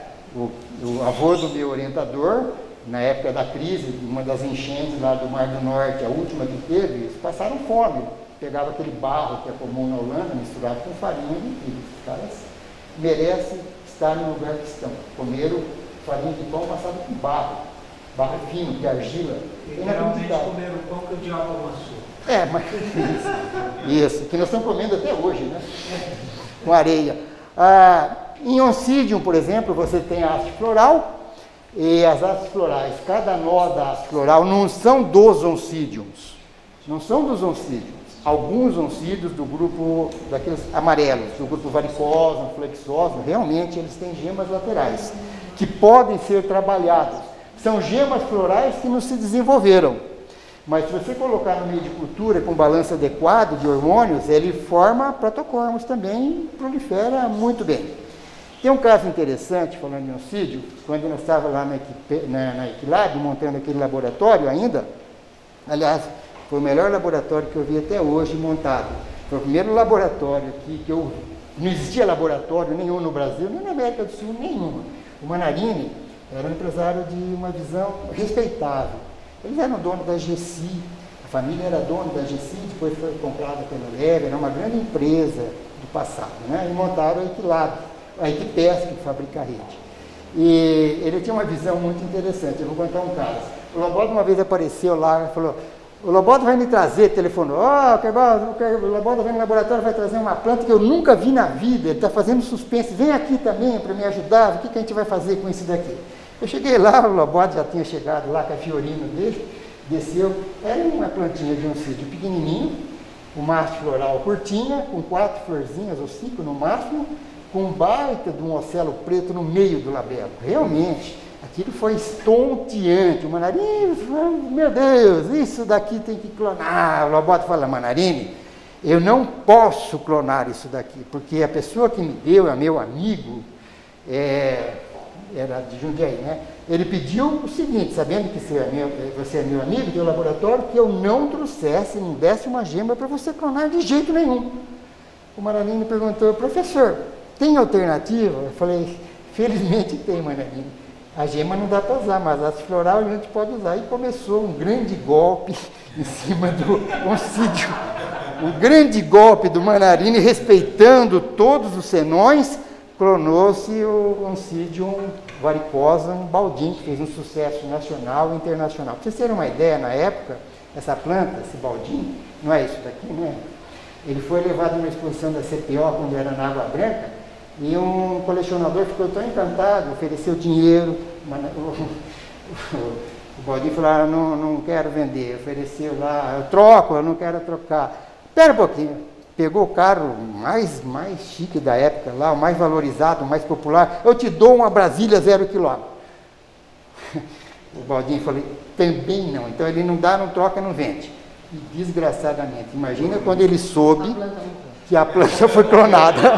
O avô do meu orientador, na época da crise, uma das enchentes lá do Mar do Norte, a última que teve, eles passaram fome. Pegava aquele barro que é comum na Holanda, misturava com farinha de milho. Os caras merecem estar no lugar que estão. Comeram farinha de pão passada com barro fino, que é argila. Literalmente comeram o pão que o diabo amassou. Mas isso, que nós estamos comendo até hoje, né? Com areia. Em Oncidium, por exemplo, você tem a haste floral, e as hastes florais, cada nó da haste floral não são dos oncidiums, não são dos oncidiums. Alguns oncídios do grupo daqueles amarelos, do grupo varicosum, flexosum, realmente eles têm gemas laterais, que podem ser trabalhados. São gemas florais que não se desenvolveram. Mas se você colocar no meio de cultura com balanço adequado de hormônios, ele forma protocormos também e prolifera muito bem. Tem um caso interessante, falando em oncídio, quando nós estávamos lá na Equilab, montando aquele laboratório ainda, aliás, foi o melhor laboratório que eu vi até hoje montado. Foi o primeiro laboratório aqui que eu... Não existia laboratório nenhum no Brasil, nem na América do Sul, nenhuma. O Manarini era um empresário de uma visão respeitável. Eles eram donos da GC, a família era dona da GC, depois foi comprada pela Leve, era uma grande empresa do passado, né? E montaram a Equilab, a Equipes, que fabrica a rede. E ele tinha uma visão muito interessante, eu vou contar um caso. O Loboda uma vez apareceu lá e falou, o Loboda vai me trazer, telefonou, o Loboda vem no laboratório, vai trazer uma planta que eu nunca vi na vida, ele está fazendo suspense, vem aqui também para me ajudar, o que a gente vai fazer com isso daqui? Eu cheguei lá, o Loboda já tinha chegado lá com a Fiorino dele, desceu, era uma plantinha de oncídio pequenininho, o macho floral curtinha, com 4 florzinhas ou 5 no máximo, com um baita de um ocelo preto no meio do labelo. Realmente, aquilo foi estonteante. O Manarini falou, meu Deus, isso daqui tem que clonar. O Loboda fala, Manarini, eu não posso clonar isso daqui, porque a pessoa que me deu é meu amigo, era de Jundiaí, né? Ele pediu o seguinte, sabendo que você é meu amigo do laboratório, que eu não trouxesse, não desse uma gema para você clonar de jeito nenhum. O Manarini perguntou, professor, tem alternativa? Eu falei, felizmente tem, Manarini. A gema não dá para usar, mas a floral a gente pode usar. E começou um grande golpe em cima do oncídio. Um grande golpe do Manarini, respeitando todos os senões, clonou-se o Oncidium varicosum Baldin, que fez um sucesso nacional e internacional. Para vocês terem uma ideia, na época, essa planta, esse Baldin, não é isso daqui, né? Ele foi levado numa exposição da CPO, quando era na Água Branca, e um colecionador ficou tão encantado, ofereceu dinheiro, o Baldin falou, não quero vender, ofereceu lá, eu troco, eu não quero trocar. Espera um pouquinho. Pegou o carro mais chique da época lá, o mais valorizado, o mais popular. Eu te dou uma Brasília 0 km. O Baldin falou, também não. Então ele não dá, não troca, não vende. E desgraçadamente, imagina quando ele soube que a planta foi clonada.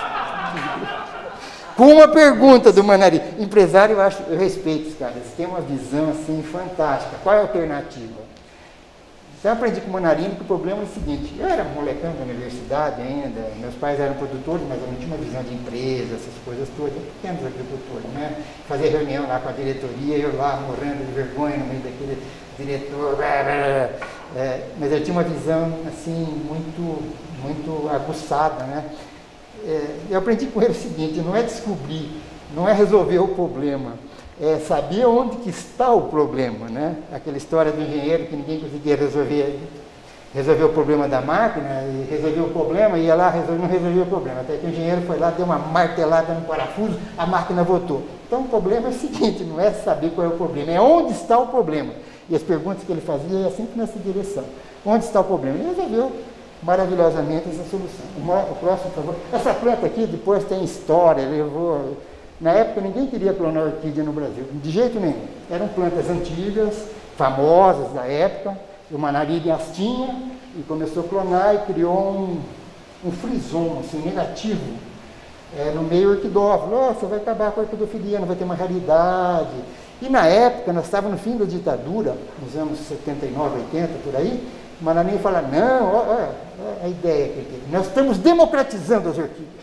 Com uma pergunta do Manarini. Empresário, eu respeito os caras, eles têm uma visão assim fantástica. Qual é a alternativa? Então eu aprendi com o Manarini que o problema é o seguinte, eu era molecão da universidade ainda, meus pais eram produtores, mas eu não tinha uma visão de empresa, essas coisas todas, pequenos agricultores, né? Fazia reunião lá com a diretoria, eu lá morrendo de vergonha no meio daquele diretor, mas eu tinha uma visão assim muito aguçada, né? Eu aprendi com ele o seguinte, não é descobrir, não é resolver o problema, é saber onde que está o problema, né? Aquela história do engenheiro que ninguém conseguia resolver o problema da máquina, e resolveu o problema, ia lá, não resolveu o problema, até que o engenheiro foi lá, deu uma martelada no parafuso, a máquina voltou. Então o problema é o seguinte, não é saber qual é o problema, é onde está o problema. E as perguntas que ele fazia iam sempre nessa direção. Onde está o problema? E resolveu maravilhosamente essa solução. O próximo, por favor. Essa planta aqui depois tem história, levou... Na época ninguém queria clonar orquídea no Brasil, de jeito nenhum. Eram plantas antigas, famosas da época, o Manarini as tinha e começou a clonar e criou um frison, assim, negativo, no meio orquidófilo. Você vai acabar com a orquidofilia, não vai ter uma raridade. E na época, nós estávamos no fim da ditadura, nos anos 79, 80, por aí, o Manarini fala, não, olha a ideia que ele teve, nós estamos democratizando as orquídeas.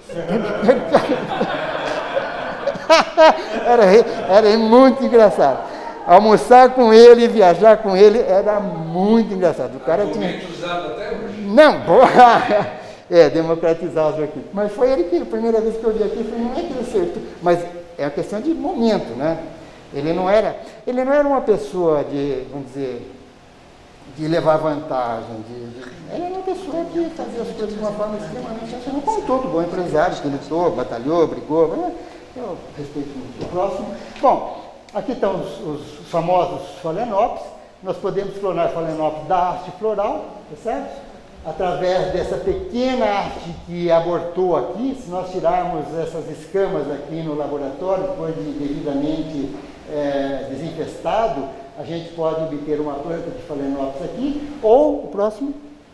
Era muito engraçado. Almoçar com ele e viajar com ele era muito engraçado. O cara tinha... usado até hoje. Não, democratizar as orquídeas. Mas foi ele que, a primeira vez que eu vi aqui, foi não é que ele acertou, mas é uma questão de momento, né? Ele não era uma pessoa de, vamos dizer, de levar vantagem, ele era uma pessoa que fazia as coisas de uma forma extremamente racional, como todo bom empresário, que lutou, batalhou, brigou, eu respeito muito. O próximo. Bom, aqui estão os famosos Phalaenopsis. Nós podemos clonar Phalaenopsis da haste floral, tá certo? Através dessa pequena haste que abortou aqui, se nós tirarmos essas escamas aqui no laboratório, depois de devidamente desinfestado, a gente pode obter uma planta de Phalaenopsis aqui, ou o próximo,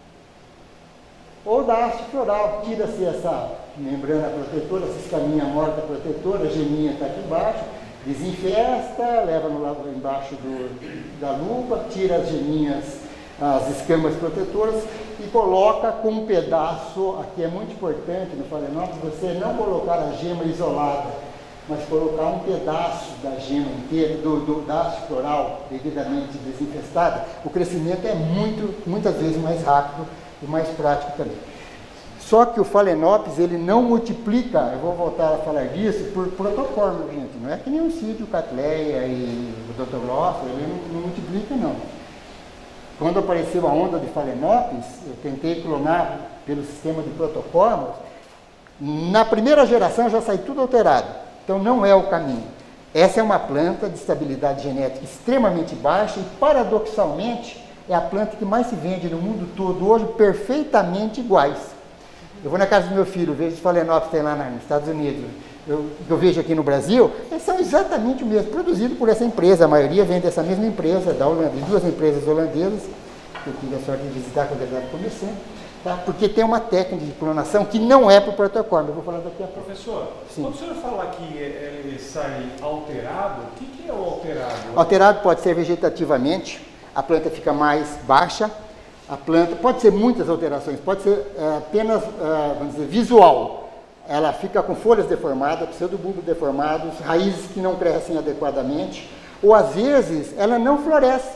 ou da haste floral. Tira-se essa membrana protetora, essa escaminha morta protetora, a geminha está aqui embaixo, desinfesta, leva no lado embaixo da luva, tira as geminhas, as escamas protetoras e coloca com um pedaço, aqui é muito importante no Phalaenopsis, você não colocar a gema isolada, mas colocar um pedaço da gema inteira, da haste floral devidamente desinfestada, o crescimento é muitas vezes mais rápido e mais prático também. Só que o Phalaenopsis, ele não multiplica, eu vou voltar a falar disso, por protocolo, gente. Não é que nem o Cidio, Cattleya e o Dr. Loffer, ele não multiplica, não. Quando apareceu a onda de Phalaenopsis, eu tentei clonar pelo sistema de protocolo, na primeira geração já sai tudo alterado. Então não é o caminho. Essa é uma planta de estabilidade genética extremamente baixa e, paradoxalmente, é a planta que mais se vende no mundo todo hoje, perfeitamente iguais. Eu vou na casa do meu filho, vejo os Phalaenopsis tem lá nos Estados Unidos, eu vejo aqui no Brasil, eles são exatamente o mesmo, produzido por essa empresa, a maioria vem dessa mesma empresa, da Holanda, de duas empresas holandesas, que eu tive a sorte de visitar quando eu estava começando, tá? Porque tem uma técnica de clonação que não é para o protocolo, eu vou falar daqui a pouco. Professor, sim. Quando o senhor fala que ele sai alterado, o que é o alterado? Alterado pode ser vegetativamente, a planta fica mais baixa, a planta, pode ser muitas alterações, pode ser apenas, vamos dizer, visual. Ela fica com folhas deformadas, pseudobulbos deformados, raízes que não crescem adequadamente, ou às vezes ela não floresce.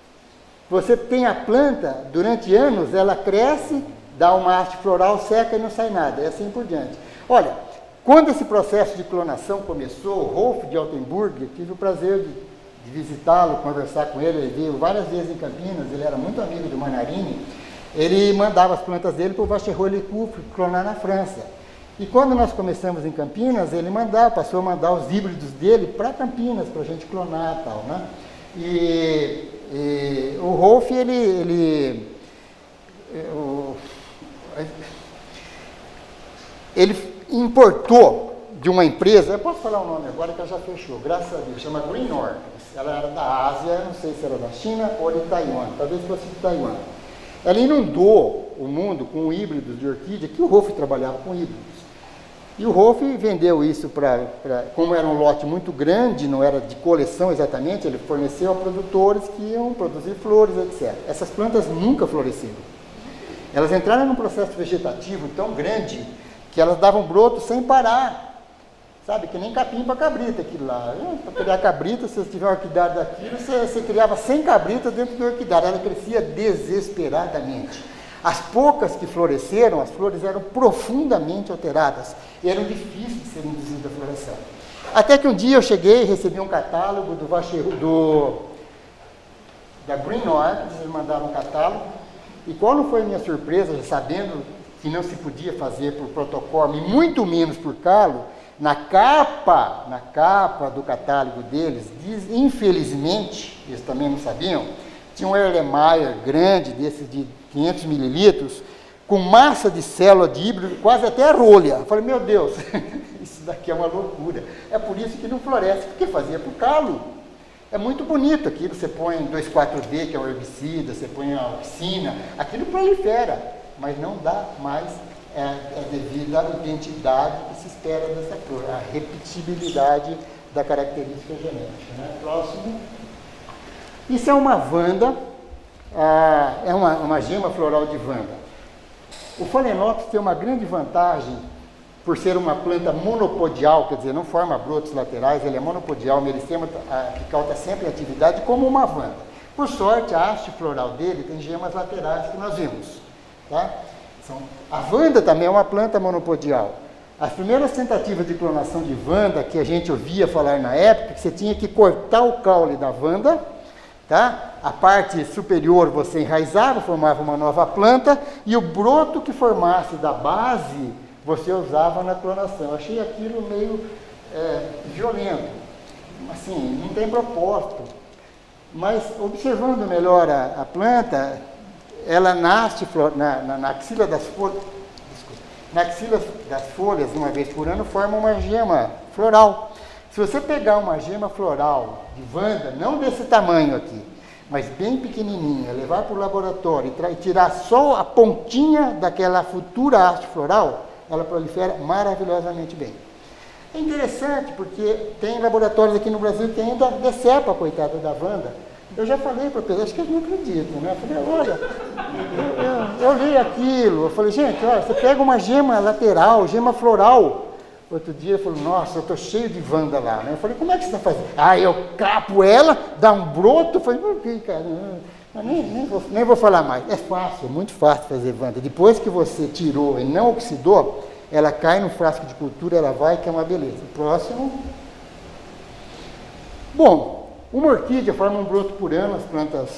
Você tem a planta, durante anos, ela cresce, dá uma haste floral, seca e não sai nada, e assim por diante. Olha, quando esse processo de clonação começou, o Rolf de Altenburg, eu tive o prazer de visitá-lo, conversar com ele, ele veio várias vezes em Campinas, ele era muito amigo do Manarini, ele mandava as plantas dele para o Vachereau Lecouf clonar na França. E quando nós começamos em Campinas, ele passou a mandar os híbridos dele para Campinas, para a gente clonar e tal, né? E o Rolf, ele importou de uma empresa, eu posso falar o nome agora que ela já fechou, graças a Deus, chama Green North. Ela era da Ásia, não sei se era da China ou de Taiwan, talvez fosse de Taiwan. Ela inundou o mundo com híbridos de orquídea, que o Rolf trabalhava com híbridos. E o Rolf vendeu isso como era um lote muito grande, não era de coleção exatamente, ele forneceu a produtores que iam produzir flores, etc. Essas plantas nunca floresceram. Elas entraram num processo vegetativo tão grande que elas davam broto sem parar. Sabe, que nem capim para cabrita aquilo lá. Para criar cabrita, se você tiver uma orquidária daquilo, você criava 100 cabritas dentro da orquidária. Ela crescia desesperadamente. As poucas que floresceram, as flores eram profundamente alteradas. E eram difíceis de serem induzidas à floração. Até que um dia eu cheguei e recebi um catálogo da Green North, eles mandaram um catálogo. E qual não foi a minha surpresa, já sabendo que não se podia fazer por protocolo, e muito menos por calo, na capa do catálogo deles, diz, infelizmente, eles também não sabiam, tinha um Erlenmeyer grande, desses de 500 mililitros, com massa de célula de híbrido, quase até a rolha. Eu falei, meu Deus, isso daqui é uma loucura. É por isso que não floresce, porque fazia por calo. É muito bonito aquilo, você põe 2,4-D, que é o herbicida, você põe a oxina, aquilo prolifera, mas não dá mais. Devido à identidade que se espera dessa flor, a repetibilidade da característica genética. Né? Próximo. Isso é uma vanda, é uma gema floral de vanda. O Phalaenopsis tem uma grande vantagem por ser uma planta monopodial, quer dizer, não forma brotos laterais, ele é monopodial, o meristema apical está sempre em atividade como uma vanda. Por sorte, a haste floral dele tem gemas laterais que nós vimos. Tá? A vanda também é uma planta monopodial. As primeiras tentativas de clonação de vanda que a gente ouvia falar na época, que você tinha que cortar o caule da vanda, tá? A parte superior você enraizava, formava uma nova planta, e o broto que formasse da base você usava na clonação. Eu achei aquilo meio violento, assim, não tem propósito. Mas observando melhor a planta, ela nasce na axila das folhas, na axila das folhas, uma vez por ano, forma uma gema floral. Se você pegar uma gema floral de Vanda, não desse tamanho aqui, mas bem pequenininha, levar para o laboratório e tirar só a pontinha daquela futura haste floral, ela prolifera maravilhosamente bem. É interessante porque tem laboratórios aqui no Brasil que ainda decepam a coitada da Vanda. Eu já falei para a pessoa, acho que eles não acreditam, né? Eu falei, olha, eu li aquilo, eu falei, gente, olha, você pega uma gema lateral, gema floral. Outro dia ele falou, nossa, eu estou cheio de Vanda lá, né? Eu falei, como é que você está fazendo? Ah, eu capo ela, dá um broto. Eu falei, por que, cara? Nem vou falar mais. É fácil, muito fácil fazer Vanda. Depois que você tirou e não oxidou, ela cai no frasco de cultura, ela vai, que é uma beleza. Próximo. Bom, uma orquídea forma um broto por ano, as plantas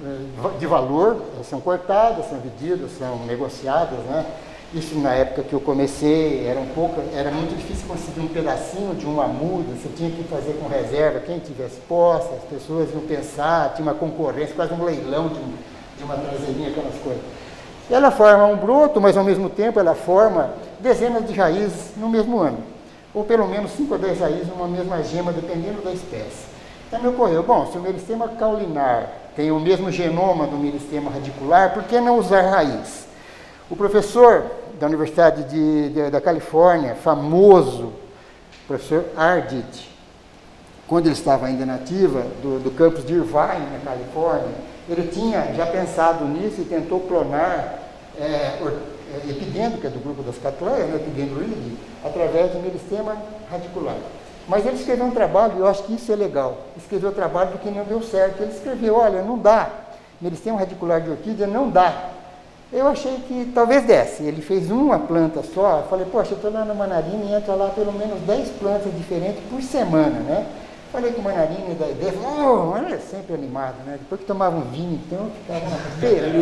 de valor, elas são cortadas, são vendidas, são negociadas, né? Isso na época que eu comecei, era muito difícil conseguir um pedacinho de uma muda, você tinha que fazer com reserva, quem tivesse posse, as pessoas iam pensar, tinha uma concorrência, quase um leilão de uma traseirinha, aquelas coisas. Ela forma um broto, mas ao mesmo tempo ela forma dezenas de raízes no mesmo ano, ou pelo menos 5 a 10 raízes numa mesma gema, dependendo da espécie. Então me ocorreu, bom, se o meristema caulinar tem o mesmo genoma do meristema radicular, por que não usar raiz? O professor da Universidade da Califórnia, famoso, professor Ardit, quando ele estava ainda na ativa, do campus de Irvine, na Califórnia, ele tinha já pensado nisso e tentou clonar epidendro, que é do grupo das catleias, né, epidendroide, através de meristema radicular. Mas ele escreveu um trabalho, e eu acho que isso é legal, escreveu o trabalho porque não deu certo. Ele escreveu, olha, não dá, meristema radicular de orquídea não dá. Eu achei que talvez desse. Ele fez uma planta só. Eu falei, poxa, eu estou lá no Manarina e entra lá pelo menos 10 plantas diferentes por semana, né? Falei com o Manarina da ideia, falou, ele é sempre animado, né? Depois que tomava um vinho, então, ficava uma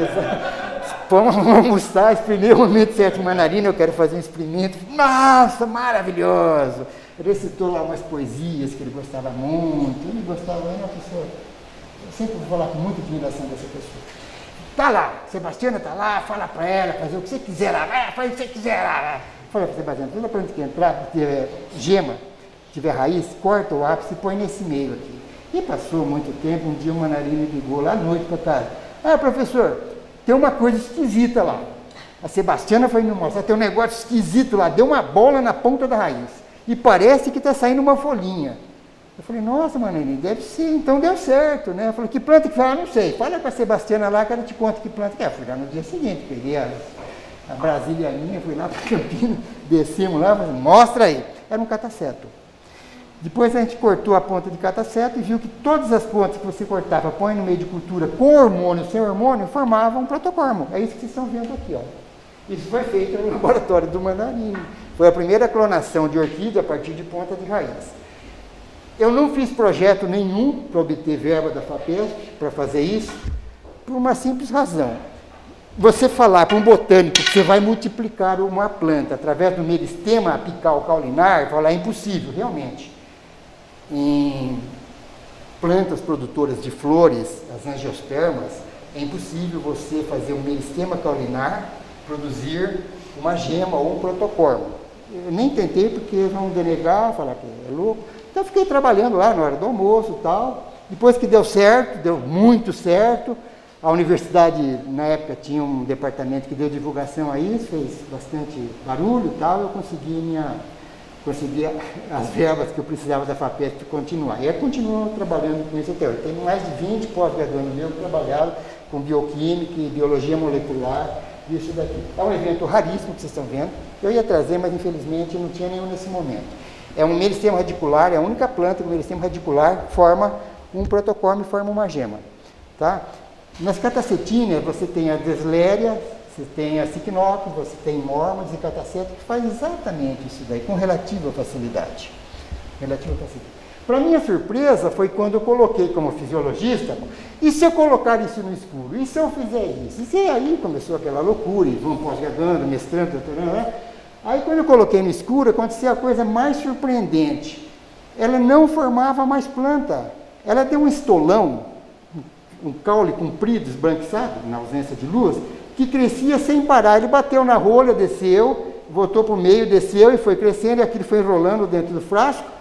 beleza. Vamos almoçar, espremer o momento certo de Manarina, eu quero fazer um experimento. Nossa, maravilhoso! Ele recitou lá umas poesias que ele gostava muito. Ele gostava, é uma pessoa... Eu sempre vou falar com muita admiração dessa pessoa. Tá lá, Sebastiana tá lá, fala para ela, fazer o que você quiser lá, faz o que você quiser lá. Fala para Sebastiana, toda planta que entrar, tiver gema, tiver raiz, corta o ápice e põe nesse meio aqui. E passou muito tempo, um dia o Manarina ligou lá à noite para casa. Ah, professor, tem uma coisa esquisita lá. A Sebastiana foi me mostrar, tem um negócio esquisito lá, deu uma bola na ponta da raiz. E parece que está saindo uma folhinha. Eu falei, nossa, Manarina, deve ser, então deu certo, né? Eu falei, que planta que foi? Ah, não sei. Fala com a Sebastiana lá que ela te conta que planta que é. Fui lá no dia seguinte, peguei a Brasília minha, fui lá para Campinas, descemos lá, falei, mostra aí. Era um cataceto. Depois a gente cortou a ponta de cataceto e viu que todas as pontas que você cortava, põe no meio de cultura com hormônio, sem hormônio, formavam um protocormo. É isso que vocês estão vendo aqui, ó. Isso foi feito no laboratório do Manarina. Foi a primeira clonação de orquídea a partir de ponta de raiz. Eu não fiz projeto nenhum para obter verba da FAPESP para fazer isso, por uma simples razão. Você falar para um botânico que você vai multiplicar uma planta através do meristema apical caulinar, falar é impossível, realmente. Em plantas produtoras de flores, as angiospermas, é impossível você fazer um meristema caulinar, produzir uma gema ou um protocormo. Eu nem tentei porque eles vão denegar, falar que é louco. Então, eu fiquei trabalhando lá na hora do almoço e tal. Depois que deu certo, deu muito certo. A universidade, na época, tinha um departamento que deu divulgação a isso, fez bastante barulho e tal. Eu consegui as verbas que eu precisava da FAPESP para continuar. E eu continuo trabalhando com isso até hoje. Tem mais de 20 pós-graduandos meus que trabalharam com bioquímica e biologia molecular e isso daqui. É um evento raríssimo que vocês estão vendo. Eu ia trazer, mas infelizmente não tinha nenhum nesse momento. É um meristema radicular, é a única planta que o meristema radicular forma um protocormo e forma uma gema. Tá? Nas catacetíneas você tem a Desléria, você tem a Cycnopsis, você tem Mormons e cataceto que faz exatamente isso daí, com relativa facilidade. Para minha surpresa foi quando eu coloquei como fisiologista, e se eu colocar isso no escuro? E se eu fizer isso? E aí começou aquela loucura, e vão pós-graduando, mestrando, doutorando, né? Aí, quando eu coloquei no escuro, aconteceu a coisa mais surpreendente. Ela não formava mais planta. Ela deu um estolão, um caule comprido, esbranquiçado, na ausência de luz, que crescia sem parar. Ele bateu na rolha, desceu, voltou para o meio, desceu e foi crescendo, e aquilo foi enrolando dentro do frasco.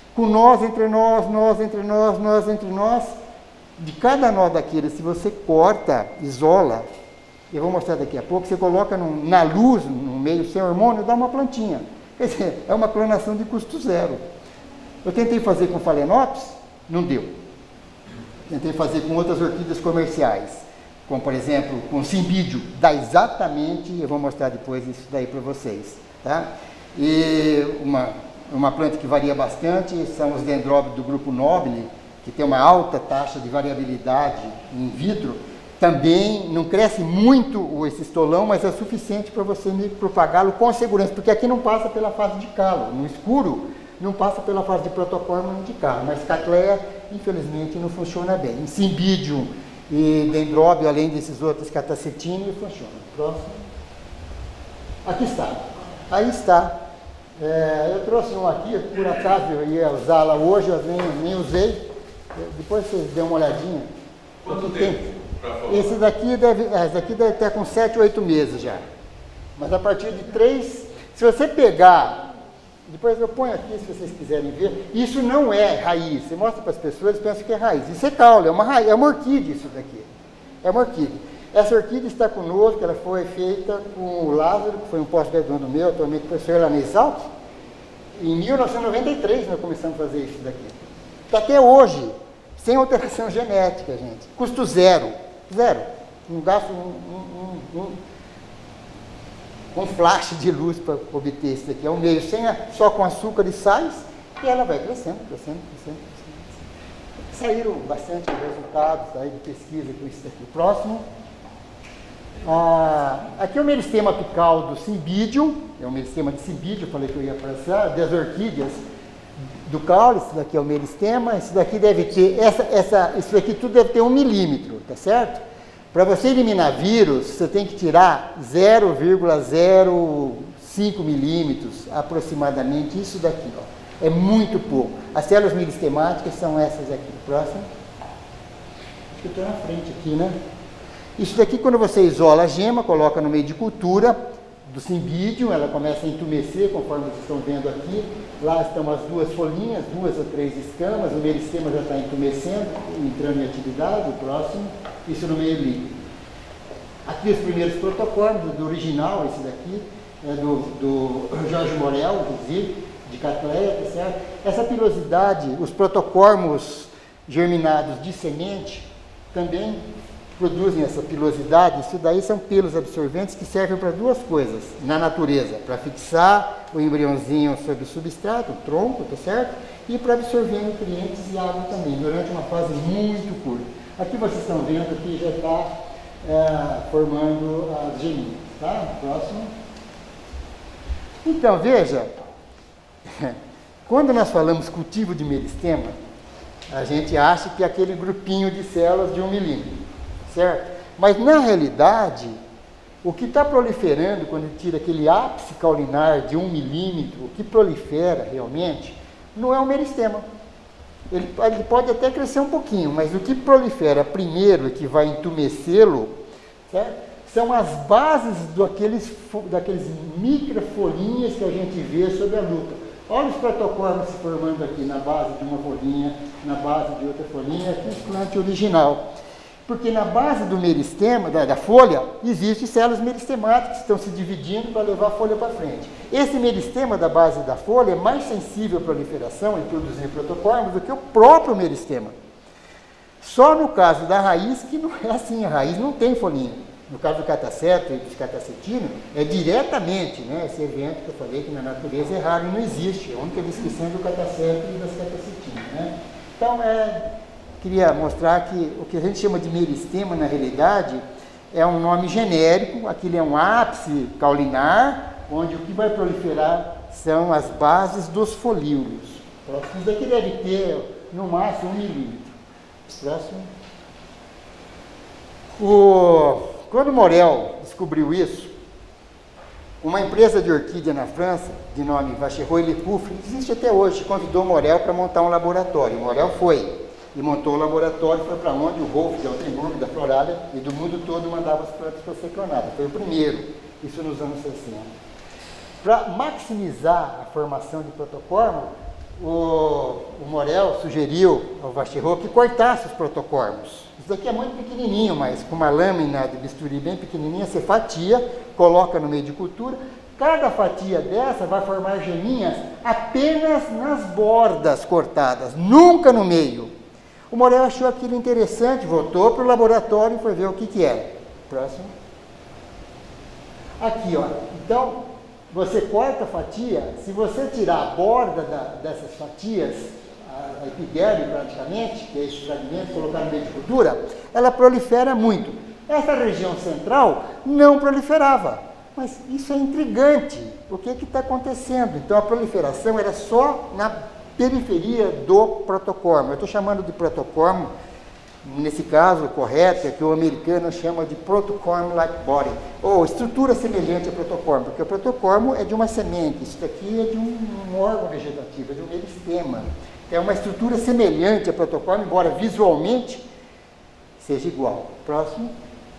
com nós entre nós, nós entre nós, nós entre nós. De cada nó daquele, se você corta, isola, eu vou mostrar daqui a pouco, você coloca na luz, no meio sem hormônio, dá uma plantinha. Quer dizer, é uma clonação de custo zero. Eu tentei fazer com Phalaenopsis, não deu. Tentei fazer com outras orquídeas comerciais, como por exemplo, com Cymbidium, dá exatamente, eu vou mostrar depois isso daí para vocês. Tá? E uma planta que varia bastante são os dendróbitos do grupo Nobile, que tem uma alta taxa de variabilidade in vitro. Também não cresce muito esse estolão, mas é suficiente para você propagá-lo com segurança, porque aqui não passa pela fase de calo, no escuro não passa pela fase de protocormo nem de calo, mas Cattleya, infelizmente, não funciona bem. Em Cymbidium e Dendróbio, além desses outros, Catacetina, funciona. Próximo. Aqui está. Aí está. Eu trouxe um aqui, por acaso eu ia usá-la hoje, eu nem usei. Depois vocês dêem uma olhadinha. Quanto tempo? Esse daqui deve estar com 7, 8 meses já. Mas a partir de 3, se você pegar, depois eu ponho aqui se vocês quiserem ver, isso não é raiz. Você mostra para as pessoas e pensam que é raiz. Isso é caule, é uma raiz, é uma orquídea isso daqui. É uma orquídea. Essa orquídea está conosco, ela foi feita com o Lázaro, que foi um pós-graduando meu, atualmente professor lá na Exalc. Em 1993 nós começamos a fazer isso daqui. Está até hoje, sem alteração genética, gente. Custo zero. Zero. Não gasto um flash de luz para obter isso aqui. É um meio só com açúcar e sais, e ela vai crescendo, crescendo, crescendo, crescendo. Saíram bastante resultados aí de pesquisa com isso aqui. Próximo. Aqui é o meristema apical do Cymbidium, é o meristema de Cymbidium, eu falei que eu ia passar, das orquídeas do caule. Isso daqui é o meristema, isso daqui deve ter, isso daqui tudo deve ter 1 milímetro, tá certo? Para você eliminar vírus, você tem que tirar 0,05 milímetros aproximadamente, isso daqui, ó. É muito pouco. As células meristemáticas são essas aqui. Próximo. Acho que eu estou na frente aqui, né? Isso daqui, quando você isola a gema, coloca no meio de cultura do Cymbidium, ela começa a entumecer, conforme vocês estão vendo aqui. Lá estão as 2 folhinhas, 2 ou 3 escamas, o meristema já está entumecendo, entrando em atividade. O próximo, isso no meio líquido. Aqui os primeiros protocormos, do original, esse daqui, é do Jorge Morel, inclusive, de Cattleya, tá certo? Essa pilosidade, os protocormos germinados de semente, também produzem essa pilosidade. Isso daí são pelos absorventes que servem para 2 coisas na natureza, para fixar o embriãozinho sobre o substrato, o tronco, tá certo? E para absorver nutrientes e água também, durante uma fase muito curta. Aqui vocês estão vendo que já está formando as geminhas, tá? Próximo. Então, veja, quando nós falamos cultivo de meristema, a gente acha que é aquele grupinho de células de 1 milímetro, certo? Mas, na realidade, o que está proliferando, quando ele tira aquele ápice caulinar de 1 milímetro, o que prolifera realmente, não é o meristema. Ele pode até crescer um pouquinho, mas o que prolifera primeiro e que vai entumecê-lo, certo? São as bases daqueles microfolhinhas que a gente vê sob a lupa. Olha os protocormos se formando aqui na base de uma folhinha, na base de outra folhinha, aqui o plante original. Porque na base do meristema, da folha, existem células meristemáticas que estão se dividindo para levar a folha para frente. Esse meristema da base da folha é mais sensível à proliferação e produzir protocormos do que o próprio meristema. Só no caso da raiz que não é assim, a raiz não tem folhinha. No caso do cataceto e dos catacetinos, é diretamente, né, esse evento que eu falei que na natureza é raro e não existe. É a única descrição do cataceto e das catacetinas, né? Então, queria mostrar que o que a gente chama de meristema, na realidade, é um nome genérico. Aquilo é um ápice caulinar, onde o que vai proliferar são as bases dos folíolos. Isso daqui deve ter, no máximo, 1 milímetro. Próximo. Quando Morel descobriu isso, uma empresa de orquídea na França, de nome Vachereau Le Coffre, existe até hoje, convidou Morel para montar um laboratório. Morel foi e montou o laboratório, foi para onde o Rolf de Altenburg, da Florália, e do mundo todo mandava as plantas para ser clonadas. Foi o primeiro, isso nos anos 60. Para maximizar a formação de protocormo, o Morel sugeriu ao Vachereau que cortasse os protocormos. Isso daqui é muito pequenininho, mas com uma lâmina de bisturi bem pequenininha, você fatia, coloca no meio de cultura. Cada fatia dessa vai formar geminhas apenas nas bordas cortadas, nunca no meio. O Morel achou aquilo interessante, voltou para o laboratório e foi ver o que era. Próximo. Aqui, ó. Então, você corta a fatia, se você tirar a borda dessas fatias, a epidérmide praticamente, que é esse fragmento, colocar no meio de cultura, ela prolifera muito. Essa região central não proliferava. Mas isso é intrigante. O que está acontecendo? Então, a proliferação era só na periferia do protocormo. Eu estou chamando de protocormo, nesse caso, o correto é que o americano chama de protocorm-like body, ou estrutura semelhante ao protocormo, porque o protocormo é de uma semente, isso daqui é de um órgão vegetativo, é de um meristema. É uma estrutura semelhante ao protocormo, embora visualmente seja igual. Próximo.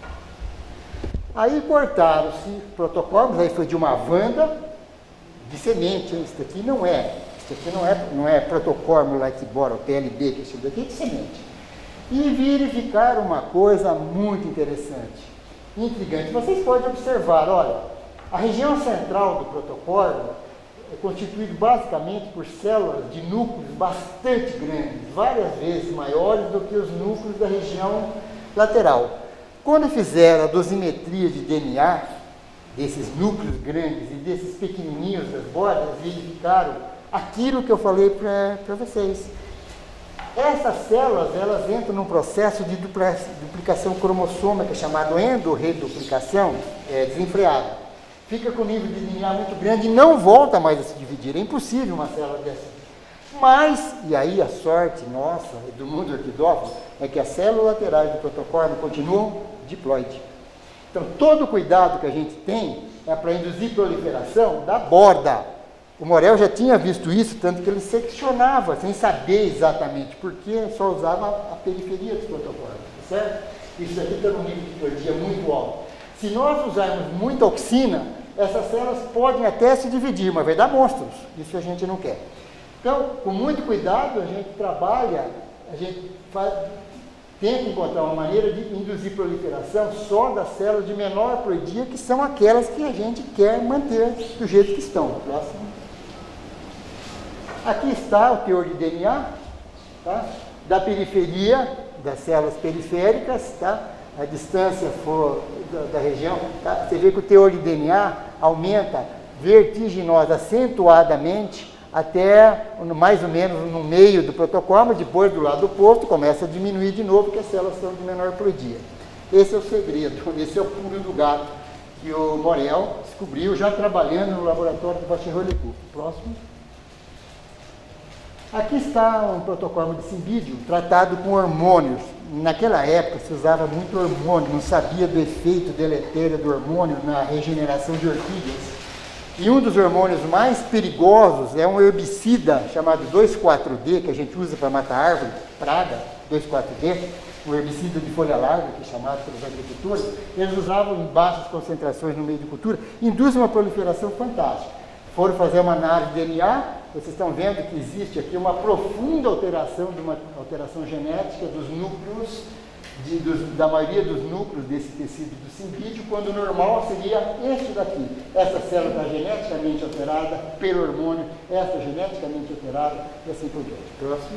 Aí cortaram-se protocormos, aí foi de uma vanda de semente. Isso daqui não é protocormo like bora, o PLB, que é isso daqui, de semente. E verificaram uma coisa muito interessante, intrigante. Vocês podem observar, olha, a região central do protocormo é constituído basicamente por células de núcleos bastante grandes, várias vezes maiores do que os núcleos da região lateral. Quando fizeram a dosimetria de DNA desses núcleos grandes e desses pequenininhos das bordas, verificaram aquilo que eu falei para vocês. Essas células, elas entram num processo de duplicação cromossômica chamado endorreduplicação desenfreada. Fica com nível de DNA muito grande e não volta mais a se dividir. É impossível uma célula dessa. Mas, e aí a sorte nossa e do mundo orquidófilo, é que as células laterais do protocormo continuam diploide. Então, todo o cuidado que a gente tem é para induzir proliferação da borda. O Morel já tinha visto isso, tanto que ele seccionava, sem saber exatamente porquê, só usava a periferia dos protocormos, certo? Isso aqui está num nível de ploidia muito alto. Se nós usarmos muita auxina, essas células podem até se dividir, mas vai dar monstros. Isso a gente não quer. Então, com muito cuidado, a gente trabalha, tenta encontrar uma maneira de induzir proliferação só das células de menor ploidia, que são aquelas que a gente quer manter do jeito que estão. Próximo. Aqui está o teor de DNA, tá? Da periferia, das células periféricas, tá? A distância for da região, tá? Você vê que o teor de DNA aumenta vertiginosa, acentuadamente, até mais ou menos no meio do protocormo, depois do lado oposto, começa a diminuir de novo, porque as células são de menor ploidia. Esse é o segredo, esse é o pulo do gato que o Morel descobriu já trabalhando no laboratório do Vachereau. Próximo. Aqui está um protocormo de cimbídio tratado com hormônios. Naquela época se usava muito hormônio, não sabia do efeito deletério do hormônio na regeneração de orquídeas. E um dos hormônios mais perigosos é um herbicida chamado 2,4-D, que a gente usa para matar árvore, praga, 2,4-D, um herbicida de folha larga, que é chamado pelos agricultores. Eles usavam em baixas concentrações no meio de cultura, induz uma proliferação fantástica. Foram fazer uma análise de DNA, vocês estão vendo que existe aqui uma profunda alteração, de uma alteração genética dos núcleos, da maioria dos núcleos desse tecido do cimbídio, quando o normal seria este daqui. Essa célula está geneticamente alterada pelo hormônio, esta geneticamente alterada e assim por diante. Próximo.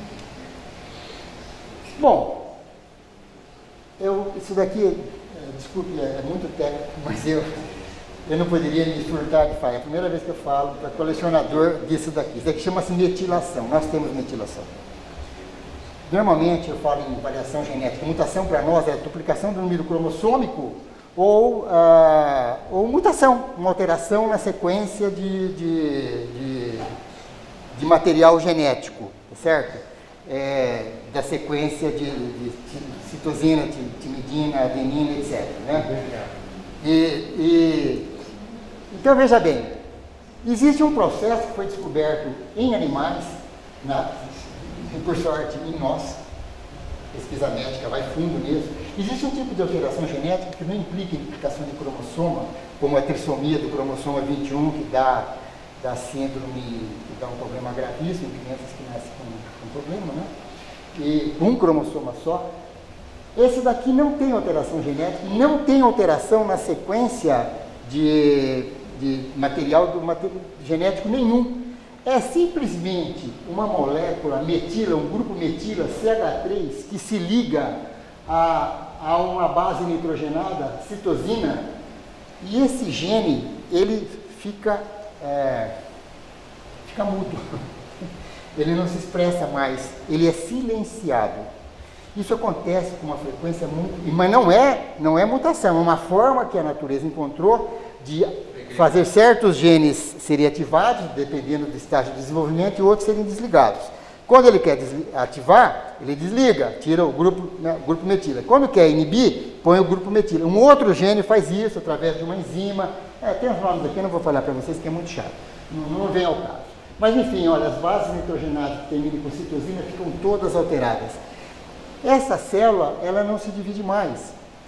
Bom, isso daqui, desculpe, é muito técnico, mas eu não poderia me furtar de falar. É a primeira vez que eu falo para colecionador disso daqui. Isso daqui chama-se metilação. Nós temos metilação. Normalmente eu falo em variação genética. Mutação para nós é a duplicação do número cromossômico ou mutação, uma alteração na sequência de material genético, certo? Da sequência de citosina, timidina, adenina, etc. Né? Então, veja bem, existe um processo que foi descoberto em animais, e por sorte em nós, pesquisa médica vai fundo nisso. Existe um tipo de alteração genética que não implica implicação de cromossoma, como a trissomia do cromossoma 21, que dá da síndrome, que dá um problema gravíssimo, crianças que nascem com problema, né? E um cromossomo só. Esse daqui não tem alteração genética, não tem alteração na sequência de material genético nenhum. É simplesmente uma molécula metila, um grupo metila CH3, que se liga a uma base nitrogenada, citosina, e esse gene, ele fica mudo. Ele não se expressa mais, ele é silenciado. Isso acontece com uma frequência muito... Mas não é mutação, é uma forma que a natureza encontrou de fazer certos genes serem ativados, dependendo do estágio de desenvolvimento, e outros serem desligados. Quando ele quer ativar, ele desliga, tira o grupo metila. Quando quer inibir, põe o grupo metila. Um outro gene faz isso através de uma enzima. Tem os nomes aqui, eu não vou falar para vocês, que é muito chato. Não vem ao caso. Mas enfim, olha, as bases nitrogenadas que terminam com citosina ficam todas alteradas. Essa célula, ela não se divide mais.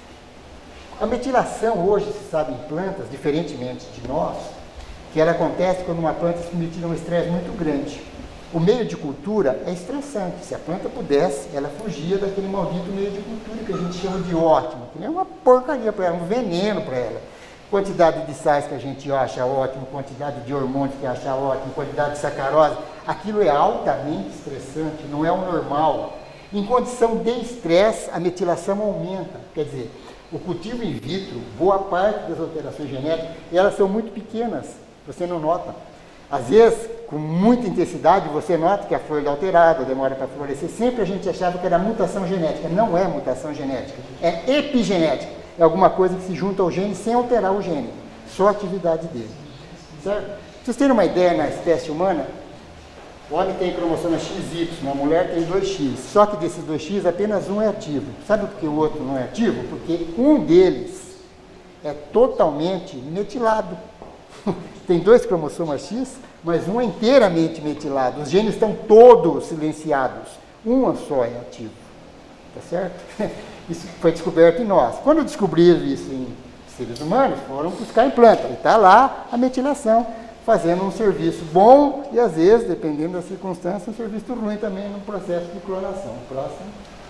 A metilação hoje se sabe em plantas, diferentemente de nós, que ela acontece quando uma planta se submetida a um estresse muito grande. O meio de cultura é estressante. Se a planta pudesse, ela fugia daquele maldito meio de cultura que a gente chama de ótimo, que é uma porcaria para ela, um veneno para ela. Quantidade de sais que a gente acha ótimo, quantidade de hormônios que acha ótimo, quantidade de sacarose, aquilo é altamente estressante, não é o normal. Em condição de estresse, a metilação aumenta. Quer dizer, o cultivo in vitro, boa parte das alterações genéticas, elas são muito pequenas, você não nota. Às vezes, com muita intensidade, você nota que a flor está alterada, demora para florescer. Sempre a gente achava que era mutação genética. Não é mutação genética, é epigenética. É alguma coisa que se junta ao gene sem alterar o gene, só a atividade dele. Certo? Pra vocês terem uma ideia, na espécie humana, o homem tem cromossomo XY, a mulher tem 2X. Só que desses 2X, apenas um é ativo. Sabe por que o outro não é ativo? Porque um deles é totalmente metilado. Tem 2 cromossomas X, mas um é inteiramente metilado. Os genes estão todos silenciados. Um só é ativo. Tá certo? Isso foi descoberto em nós. Quando descobriram isso em seres humanos, foram buscar em planta. E está lá a metilação, fazendo um serviço bom e, às vezes, dependendo da circunstância, um serviço ruim também no processo de clonação. Próximo.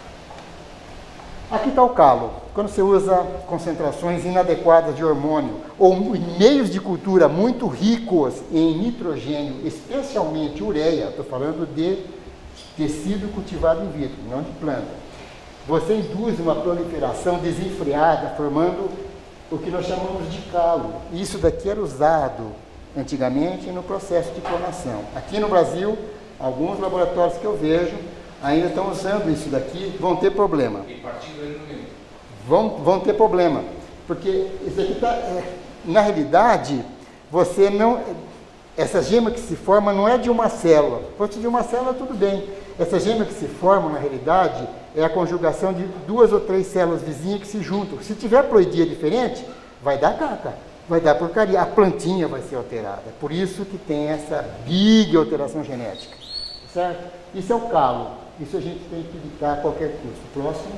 Aqui está o calo. Quando você usa concentrações inadequadas de hormônio ou meios de cultura muito ricos em nitrogênio, especialmente ureia, estou falando de tecido cultivado in vitro, não de planta, você induz uma proliferação desenfreada, formando o que nós chamamos de calo. Isso daqui era usado antigamente no processo de clonação. Aqui no Brasil, alguns laboratórios que eu vejo ainda estão usando isso daqui, vão ter problema. E partindo ele no meio. Vão ter problema, porque isso aqui está, na realidade, você não, essa gema que se forma não é de uma célula. Se fosse de uma célula, tudo bem. Essa gema que se forma, na realidade, é a conjugação de 2 ou 3 células vizinhas que se juntam. Se tiver ploidia diferente, vai dar caca, vai dar porcaria, a plantinha vai ser alterada. Por isso que tem essa big alteração genética, certo? Isso é o calo, isso a gente tem que evitar a qualquer custo. Próximo.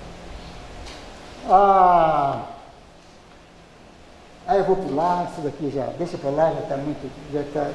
Eu vou pular, isso daqui já, deixa para lá, já está muito, já está...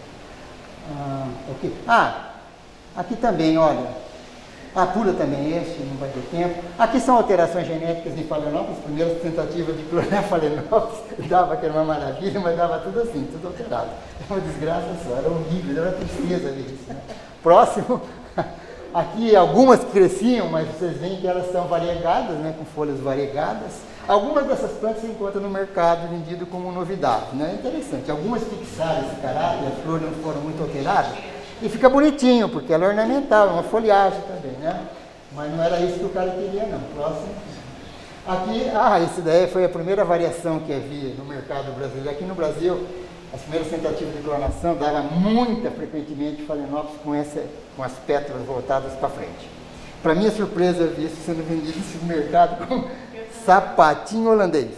ok. Aqui também, olha, pula também este, não vai ter tempo. Aqui são alterações genéticas em Phalaenopsis, primeiras tentativas de clonar Phalaenopsis, dava que era uma maravilha, mas dava tudo assim, tudo alterado. É uma desgraça só, era horrível, era uma tristeza ver isso. Né? Próximo, aqui algumas que cresciam, mas vocês veem que elas são variegadas, né, com folhas variegadas. Algumas dessas plantas se encontram no mercado vendido como novidade, né? Interessante, algumas fixaram esse caráter, as flores não foram muito alteradas, e fica bonitinho, porque ela é ornamental, é uma folhagem também, né? Mas não era isso que o cara queria, não. Próximo. Aqui, esse daí foi a primeira variação que havia no mercado brasileiro. Aqui no Brasil, as primeiras tentativas de clonação davam muita frequentemente Phalaenopsis com as pétalas voltadas para frente. Para minha surpresa, eu vi isso sendo vendido no supermercado com sapatinho holandês.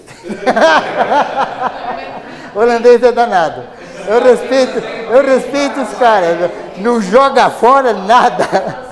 Holandês é danado. Eu respeito os caras. Não joga fora nada.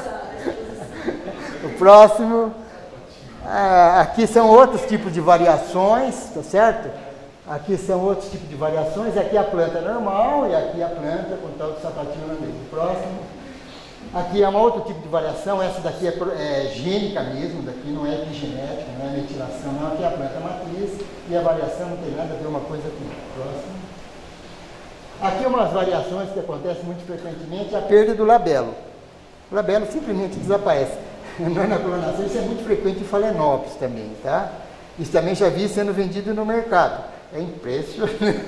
O próximo. Aqui são outros tipos de variações, tá certo? Aqui são outros tipos de variações. Aqui a planta normal e aqui a planta com tal de sapatinho no meio. Próximo. Aqui é um outro tipo de variação. Essa daqui é gênica mesmo, daqui não é epigenética, não é metilação, não. Aqui é a planta matriz e a variação não tem nada a ver uma coisa com outra. Próximo. Aqui umas variações que acontecem muito frequentemente, a perda do labelo. O labelo simplesmente desaparece. Não é na clonação, isso é muito frequente em Phalaenopsis também, tá? Isso também já vi sendo vendido no mercado. É impressionante.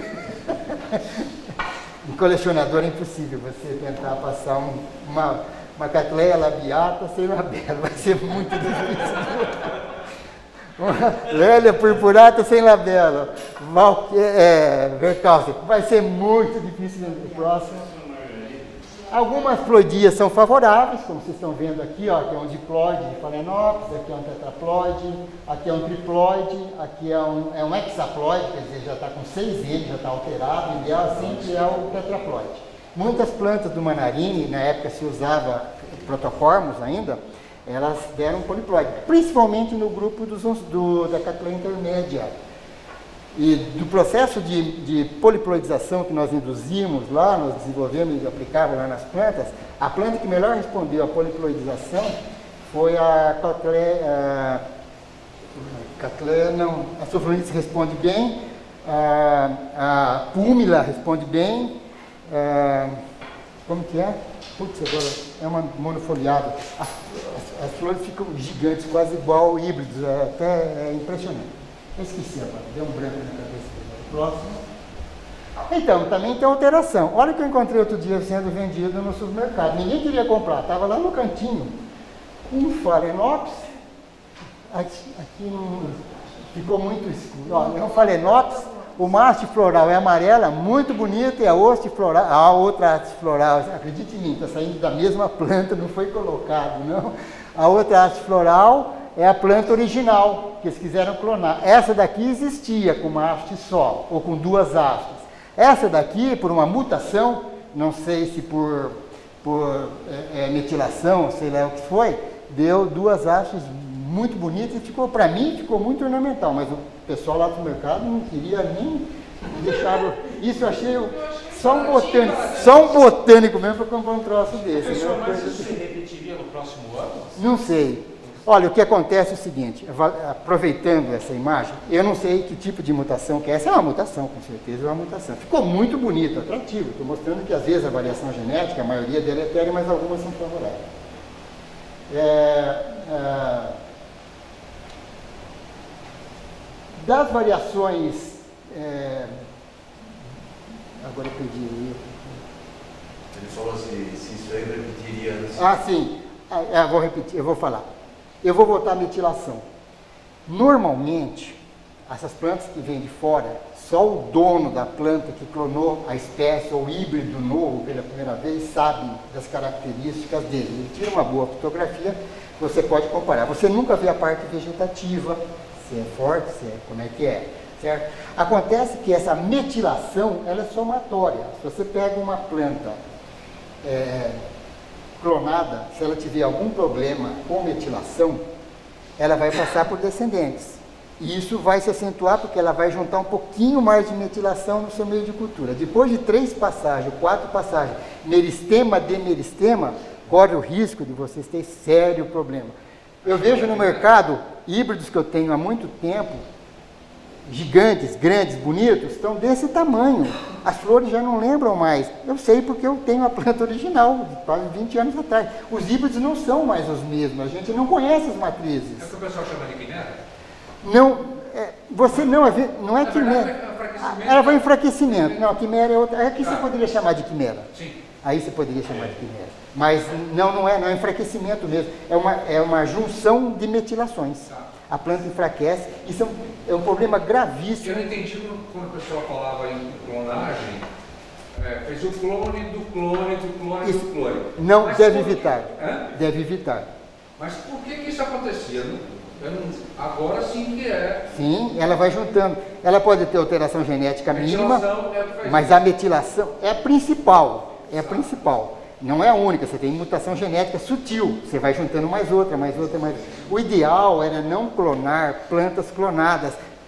Em colecionador é impossível você tentar passar uma Cattleya labiata sem labelo. Vai ser muito difícil. Uma Lélia purpurata sem labelo. Vercalce. Vai ser muito difícil no próximo. Algumas ploidias são favoráveis, como vocês estão vendo aqui, ó, aqui é um diploide de Phalaenopsis, aqui é um tetraploide, aqui é um triploide, aqui é um hexaploide, quer dizer, já está com 6 N, já está alterado, o ideal sempre é o tetraploide. Muitas plantas do Manarine, na época se usava protoformos ainda, elas deram poliploide, principalmente no grupo da Cattleya intermédia. E do processo de poliploidização que nós induzimos lá, nós desenvolvemos e aplicávamos lá nas plantas, a planta que melhor respondeu à poliploidização foi a Cattleya, não, a Sophronitis responde bem, a Púmila responde bem, como que é? Putz, agora é uma monofoliada. As flores ficam gigantes, quase igual híbridos, até é impressionante. Eu esqueci agora, deu um branco na cabeça. Próximo. Então, também tem alteração. Olha o que eu encontrei outro dia sendo vendido no supermercado. Ninguém queria comprar, estava lá no cantinho. Um Phalaenopsis. Aqui não ficou muito escuro. Ó, é um Phalaenopsis. Uma haste floral é amarela, muito bonita, e a outra haste floral, acredite em mim, está saindo da mesma planta, não foi colocado, não. A outra haste floral é a planta original, que eles quiseram clonar. Essa daqui existia com uma haste só, ou com 2 hastes. Essa daqui, por uma mutação, não sei se por metilação, sei lá o que foi, deu 2 hastes muito bonitas e ficou, para mim, ficou muito ornamental, mas o pessoal lá do mercado não queria nem deixar. Isso eu achei só um botânico mesmo para comprar um troço desse. Professor, mas isso se repetiria no próximo ano? Não sei. Olha, o que acontece é o seguinte, aproveitando essa imagem, eu não sei que tipo de mutação que é. Essa é uma mutação, com certeza é uma mutação. Ficou muito bonito, atrativo. Estou mostrando que às vezes a variação genética, a maioria dela é deletéria, mas algumas são favoráveis. Das variações... agora eu perdi. Ele falou se isso aí repetiria... Sim. Eu vou repetir, eu vou falar. Eu vou voltar à metilação. Normalmente, essas plantas que vêm de fora, só o dono da planta que clonou a espécie ou híbrido novo pela primeira vez sabe das características dele. Ele tira uma boa fotografia, você pode comparar. Você nunca vê a parte vegetativa, se é forte, como é que é, certo? Acontece que essa metilação, ela é somatória. Se você pega uma planta clonada, se ela tiver algum problema com metilação, ela vai passar por descendentes. E isso vai se acentuar porque ela vai juntar um pouquinho mais de metilação no seu meio de cultura. Depois de 3 passagens, 4 passagens, meristema, demeristema, corre o risco de vocês terem sério problema. Eu vejo no mercado híbridos que eu tenho há muito tempo, gigantes, grandes, bonitos, estão desse tamanho. As flores já não lembram mais. Eu sei porque eu tenho a planta original, de quase 20 anos atrás. Os híbridos não são mais os mesmos, a gente não conhece as matrizes. É o que o pessoal chama de quimera? Não, você não é quimera. Ela vai enfraquecimento. Não, a quimera é outra. Aqui você poderia chamar de quimera. Sim. Aí você poderia chamar de quimera. Mas não é enfraquecimento mesmo. É uma junção de metilações. A planta enfraquece. Isso é um problema gravíssimo. Eu não entendi quando o pessoal falava em clonagem, fez o clone do clone do clone do clone. Não, mas deve evitar. Deve evitar. Mas por que isso acontecia? Agora sim que é. Sim, ela vai juntando. Ela pode ter alteração genética mínima, mas a metilação é a principal. É a principal. Não é a única, você tem mutação genética sutil, você vai juntando mais outra, mais outra, mais outra. O ideal era não clonar plantas clonadas,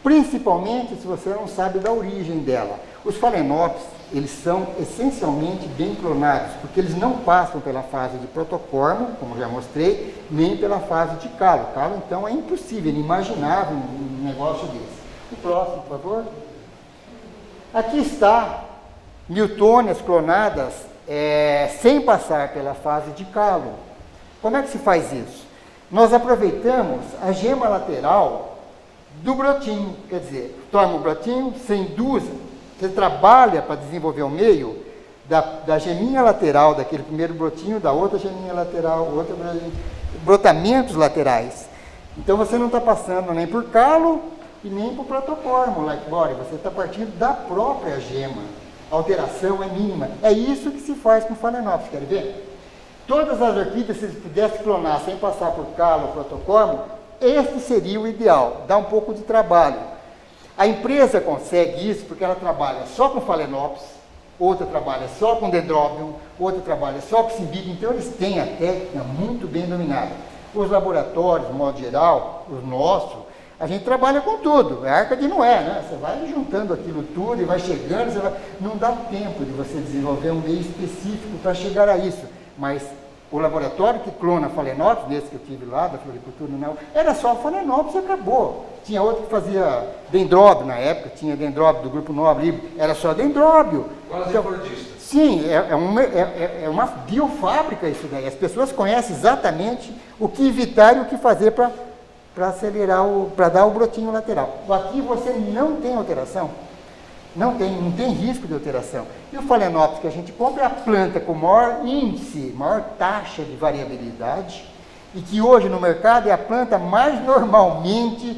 principalmente se você não sabe da origem dela. Os Phalaenopsis, eles são essencialmente bem clonados, porque eles não passam pela fase de protocormo, como já mostrei, nem pela fase de calo. Calo, então, é impossível, inimaginável um negócio desse. O próximo, por favor. Aqui está Miltônias clonadas sem passar pela fase de calo. Como é que se faz isso? Nós aproveitamos a gema lateral do brotinho, quer dizer, toma o brotinho, você induz, você trabalha para desenvolver o meio da geminha lateral daquele primeiro brotinho, da outra geminha lateral, brotamentos laterais. Então você não está passando nem por calo e nem por protocormo, like body, você está partindo da própria gema. A alteração é mínima. É isso que se faz com Phalaenopsis, quer ver? Todas as orquídeas, se pudesse clonar sem passar por calo ou protocormo, este seria o ideal, dá um pouco de trabalho. A empresa consegue isso porque ela trabalha só com Phalaenopsis, outra trabalha só com Dendrobium, outra trabalha só com Cymbidium, então eles têm a técnica muito bem dominada. Os laboratórios, de modo geral, os nossos, a gente trabalha com tudo, é a Arca de Noé, né? Você vai juntando aquilo tudo e vai chegando, não dá tempo de você desenvolver um meio específico para chegar a isso. Mas o laboratório que clona Phalaenopsis, nesse que eu tive lá, da floricultura, não, era só Phalaenopsis e acabou. Tinha outro que fazia Dendróbio na época, tinha Dendróbio do Grupo Nobre, era só Dendróbio. Quase então, recordista. Sim, é uma biofábrica isso daí. As pessoas conhecem exatamente o que evitar e o que fazer para acelerar, para dar o brotinho lateral. Aqui você não tem alteração. Não tem risco de alteração. E o Phalaenopsis que a gente compra é a planta com maior índice, maior taxa de variabilidade, e que hoje no mercado é a planta mais normalmente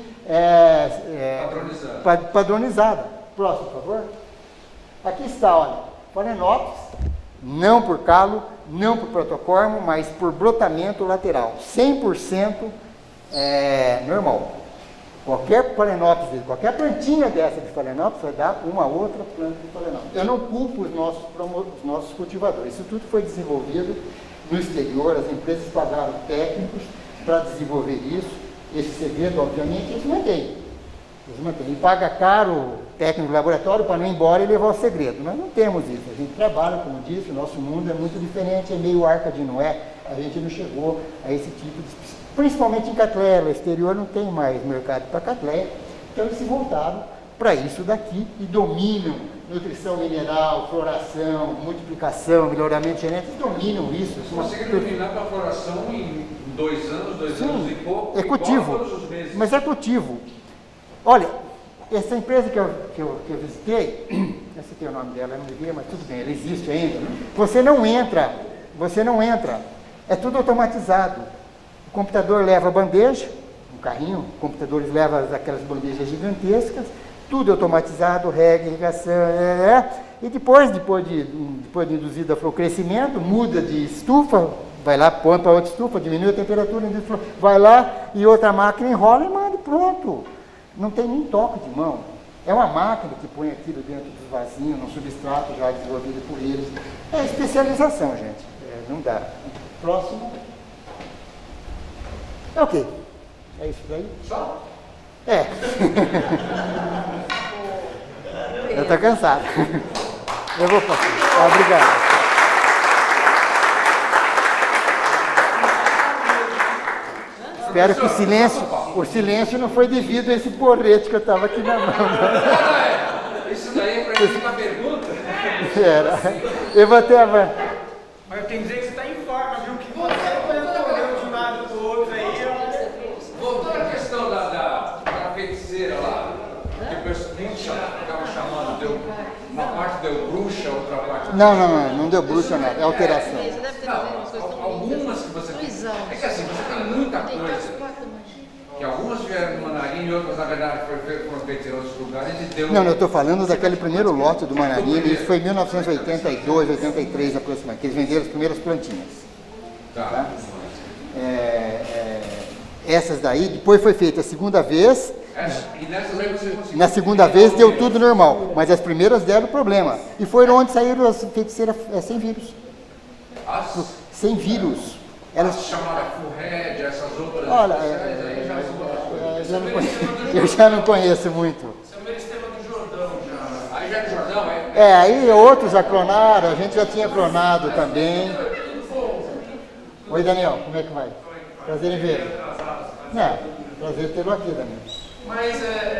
padronizada. Próximo, por favor. Aqui está, olha, Phalaenopsis, não por calo, não por protocormo, mas por brotamento lateral. 100% normal. Qualquer Phalaenopsis, qualquer plantinha dessa de Phalaenopsis vai dar uma outra planta de Phalaenopsis. Eu não culpo os nossos cultivadores. Isso tudo foi desenvolvido no exterior, as empresas pagaram técnicos para desenvolver isso. Esse segredo, obviamente, eles mantêm. E paga caro o técnico do laboratório para não ir embora e levar o segredo. Nós não temos isso. A gente trabalha, como disse, o nosso mundo é muito diferente, é meio Arca de Noé. A gente não chegou a esse tipo de... Principalmente em Catleia, o exterior não tem mais mercado para Catleia, então eles se voltaram para isso daqui e dominam nutrição mineral, floração, multiplicação, melhoramento genético, eles dominam isso. Conseguem dominar para a floração em 2 anos, Sim, anos e pouco, é cultivo, todos os meses. mas é cultivo. Olha, essa empresa que eu visitei, não sei o nome dela, eu não devia, mas tudo bem, ela existe ainda. Você não entra, é tudo automatizado. O computador leva a bandeja, um carrinho, computadores levam aquelas bandejas gigantescas, tudo automatizado, rega, irrigação, e depois de induzida o crescimento, muda de estufa, vai lá, põe para outra estufa, diminui a temperatura, vai lá e outra máquina enrola e manda, pronto. Não tem nem toque de mão. É uma máquina que põe aquilo dentro dos vasinhos, no substrato já desenvolvido por eles. É especialização, gente. Não dá. Próximo. Ok. É isso daí? Só? É. Eu estou cansado. Eu vou passar. Obrigado. Espero que o silêncio não foi devido a esse porrete que eu estava aqui na mão. Isso daí é para quem uma pergunta? Era. Eu vou até... Mas eu tenho que dizer que você está em forma, viu? Que você respondeu de um lado do outro aí, ó. Voltando à questão da feiticeira lá, que o pessoal ficava chamando, uma parte deu bruxa, outra parte... Não deu bruxa nada, é alteração. Algumas que você tem. É que assim, você tem muita coisa. Que algumas vieram no Manarino e outras, na verdade, foram feitas em outros lugares e deu... Não, eu estou falando daquele primeiro lote do Manarino, isso foi em 1982, 83 aproximadamente, que eles venderam as primeiras plantinhas. Tá? Essas daí, depois foi feita a segunda vez, e nessas aí você conseguiu... Na segunda vez deu tudo normal, mas as primeiras deram problema. E foram onde saíram as feiticeiras sem vírus. Sem vírus. Elas chamaram Full Red, essas outras... Olha, eu já não conheço muito. Esse é o meristema do Jordão já. Aí já é do Jordão, é? É, aí outros já clonaram, a gente já tinha clonado também. Oi, Daniel, como é que vai? Prazer em vê-lo. Não, prazer tê-lo aqui, Daniel. Mas,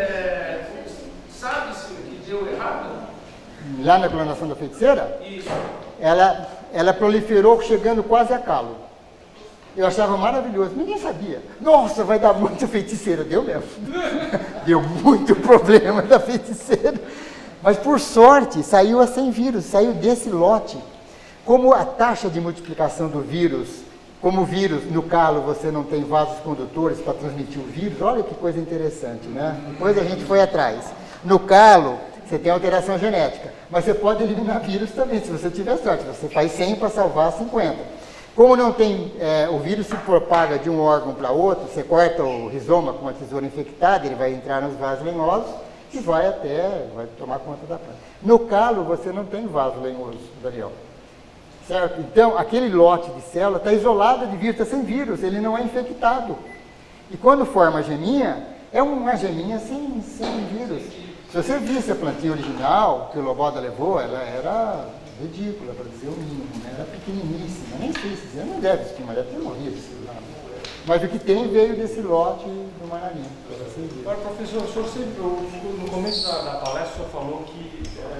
sabe-se o que deu errado? Lá na clonação da feiticeira? Isso. Ela proliferou chegando quase a calo. Eu achava maravilhoso, ninguém sabia. Nossa, vai dar muito feiticeira. Deu mesmo. Deu muito problema da feiticeira. Mas por sorte, saiu a sem vírus, saiu desse lote. Como a taxa de multiplicação do vírus, como o vírus, no calo você não tem vasos condutores para transmitir o vírus, olha que coisa interessante, né? Depois a gente foi atrás. No calo, você tem alteração genética, mas você pode eliminar vírus também, se você tiver sorte. Você faz 100 para salvar 50. Como não tem, o vírus se propaga de um órgão para outro, você corta o rizoma com uma tesoura infectada, ele vai entrar nos vasos lenhosos e vai tomar conta da planta. No calo, você não tem vaso lenhoso, Daniel. Certo? Então, aquele lote de célula está isolado de vírus, está sem vírus, ele não é infectado. E quando forma a geminha, é uma geminha sem vírus. Se você visse a plantinha original que o Loboda levou, ela era ridícula, para dizer o mínimo, né? Era pequeniníssima, nem sei se você não deve existir, mas deve ter morrido, sei lá. Mas o que tem veio desse lote do Manarim. Agora, professor, o senhor sempre, no começo da palestra, o senhor falou que,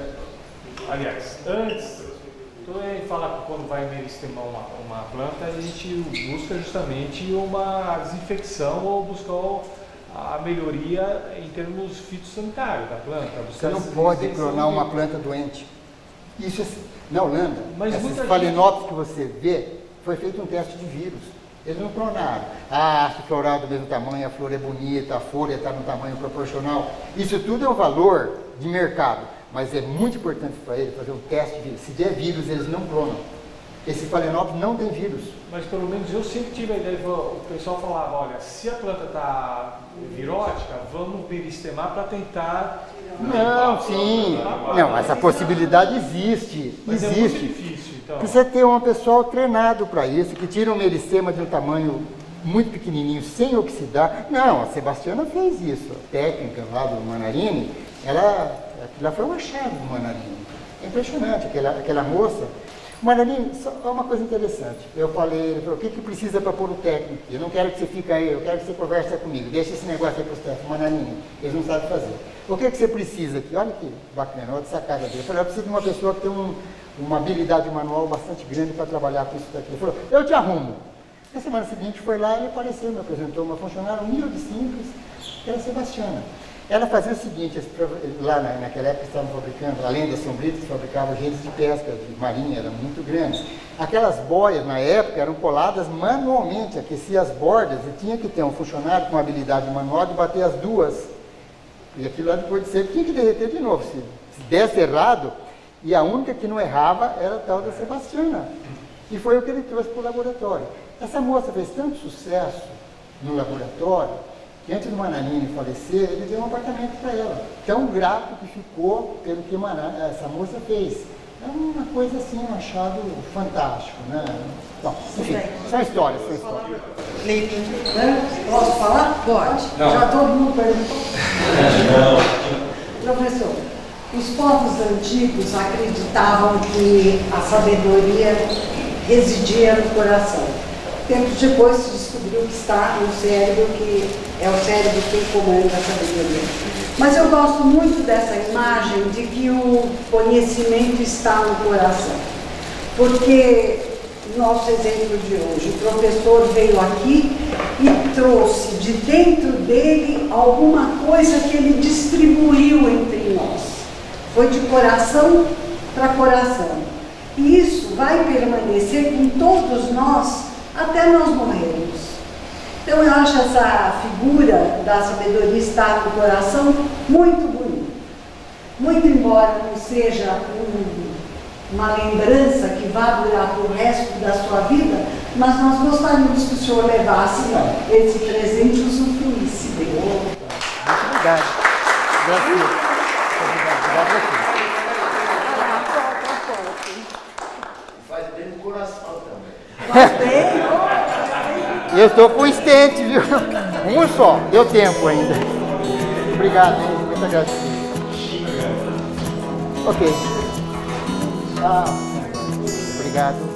aliás, antes, ele fala que quando vai meristemar uma planta, a gente busca justamente uma desinfecção ou buscar a melhoria em termos fitossanitários da planta. Você não pode clonar uma planta doente. Isso na Holanda, mas esses falenópolis que você vê, foi feito um teste de vírus. Eles não clonaram. A haste floral do mesmo tamanho, a flor é bonita, a folha está no tamanho proporcional. Isso tudo é um valor de mercado, mas é muito importante para ele fazer um teste de vírus. Se der vírus, eles não clonam. Esse falenópolis não tem vírus. Mas pelo menos eu sempre tive a ideia, o pessoal falava, olha, se a planta está virótica, vamos meristemar para tentar... Não, sim. Não, essa possibilidade existe. Mas existe. É muito difícil, então. Precisa ter um pessoal treinado para isso, que tira um meristema de um tamanho muito pequenininho, sem oxidar. Não, a Sebastiana fez isso. A técnica lá do Manarini, aquilo foi um achado do Manarini. É impressionante, aquela moça. O Manarini, só uma coisa interessante. Eu falei, ele falou, o que precisa para pôr o técnico? Eu não quero que você fique aí, eu quero que você converse comigo. Deixa esse negócio aí para os técnicos, Manarini. Eles não sabem fazer. O que você precisa aqui? Olha que bacana, olha essa sacada dele. Eu falei, eu preciso de uma pessoa que tem uma habilidade manual bastante grande para trabalhar com isso daqui. Ele falou, eu te arrumo. Na semana seguinte foi lá e ele apareceu, me apresentou uma funcionária humilde, simples, que era a Sebastiana. Ela fazia o seguinte, lá naquela época estavam fabricando, além das sombritas, fabricavam redes de pesca de marinha, eram muito grandes. Aquelas boias, na época, eram coladas manualmente, aquecia as bordas e tinha que ter um funcionário com habilidade manual de bater as duas. E aquilo lá depois de seco tinha que derreter de novo. Se desse errado, e a única que não errava era a tal da Sebastiana. E foi o que ele trouxe para o laboratório. Essa moça fez tanto sucesso no laboratório, que antes do Manarini falecer, ele deu um apartamento para ela. Tão grato que ficou pelo que essa moça fez. É uma coisa assim, um achado fantástico, né? Bom, enfim, são histórias, são histórias. Posso falar? Pode. Não. Já todo mundo perguntou? Professor, os povos antigos acreditavam que a sabedoria residia no coração. Tempos depois se descobriu que está no cérebro, que é o cérebro quem comanda a sabedoria. Mas eu gosto muito dessa imagem de que o conhecimento está no coração. Porque, nosso exemplo de hoje, o professor veio aqui e trouxe de dentro dele alguma coisa que ele distribuiu entre nós. Foi de coração para coração. E isso vai permanecer com todos nós até nós morrermos. Então eu acho essa figura da sabedoria estar no coração muito bonita. Muito embora não seja uma lembrança que vá durar para o resto da sua vida, mas nós gostaríamos que o senhor levasse esse presente e usufruísse dele. Muito obrigado. Obrigado. Faz bem no coração também. Faz bem. Eu estou com o estente, viu? Um só, deu tempo ainda. Obrigado, hein? Muito agradecido. Ok. Tchau. Obrigado.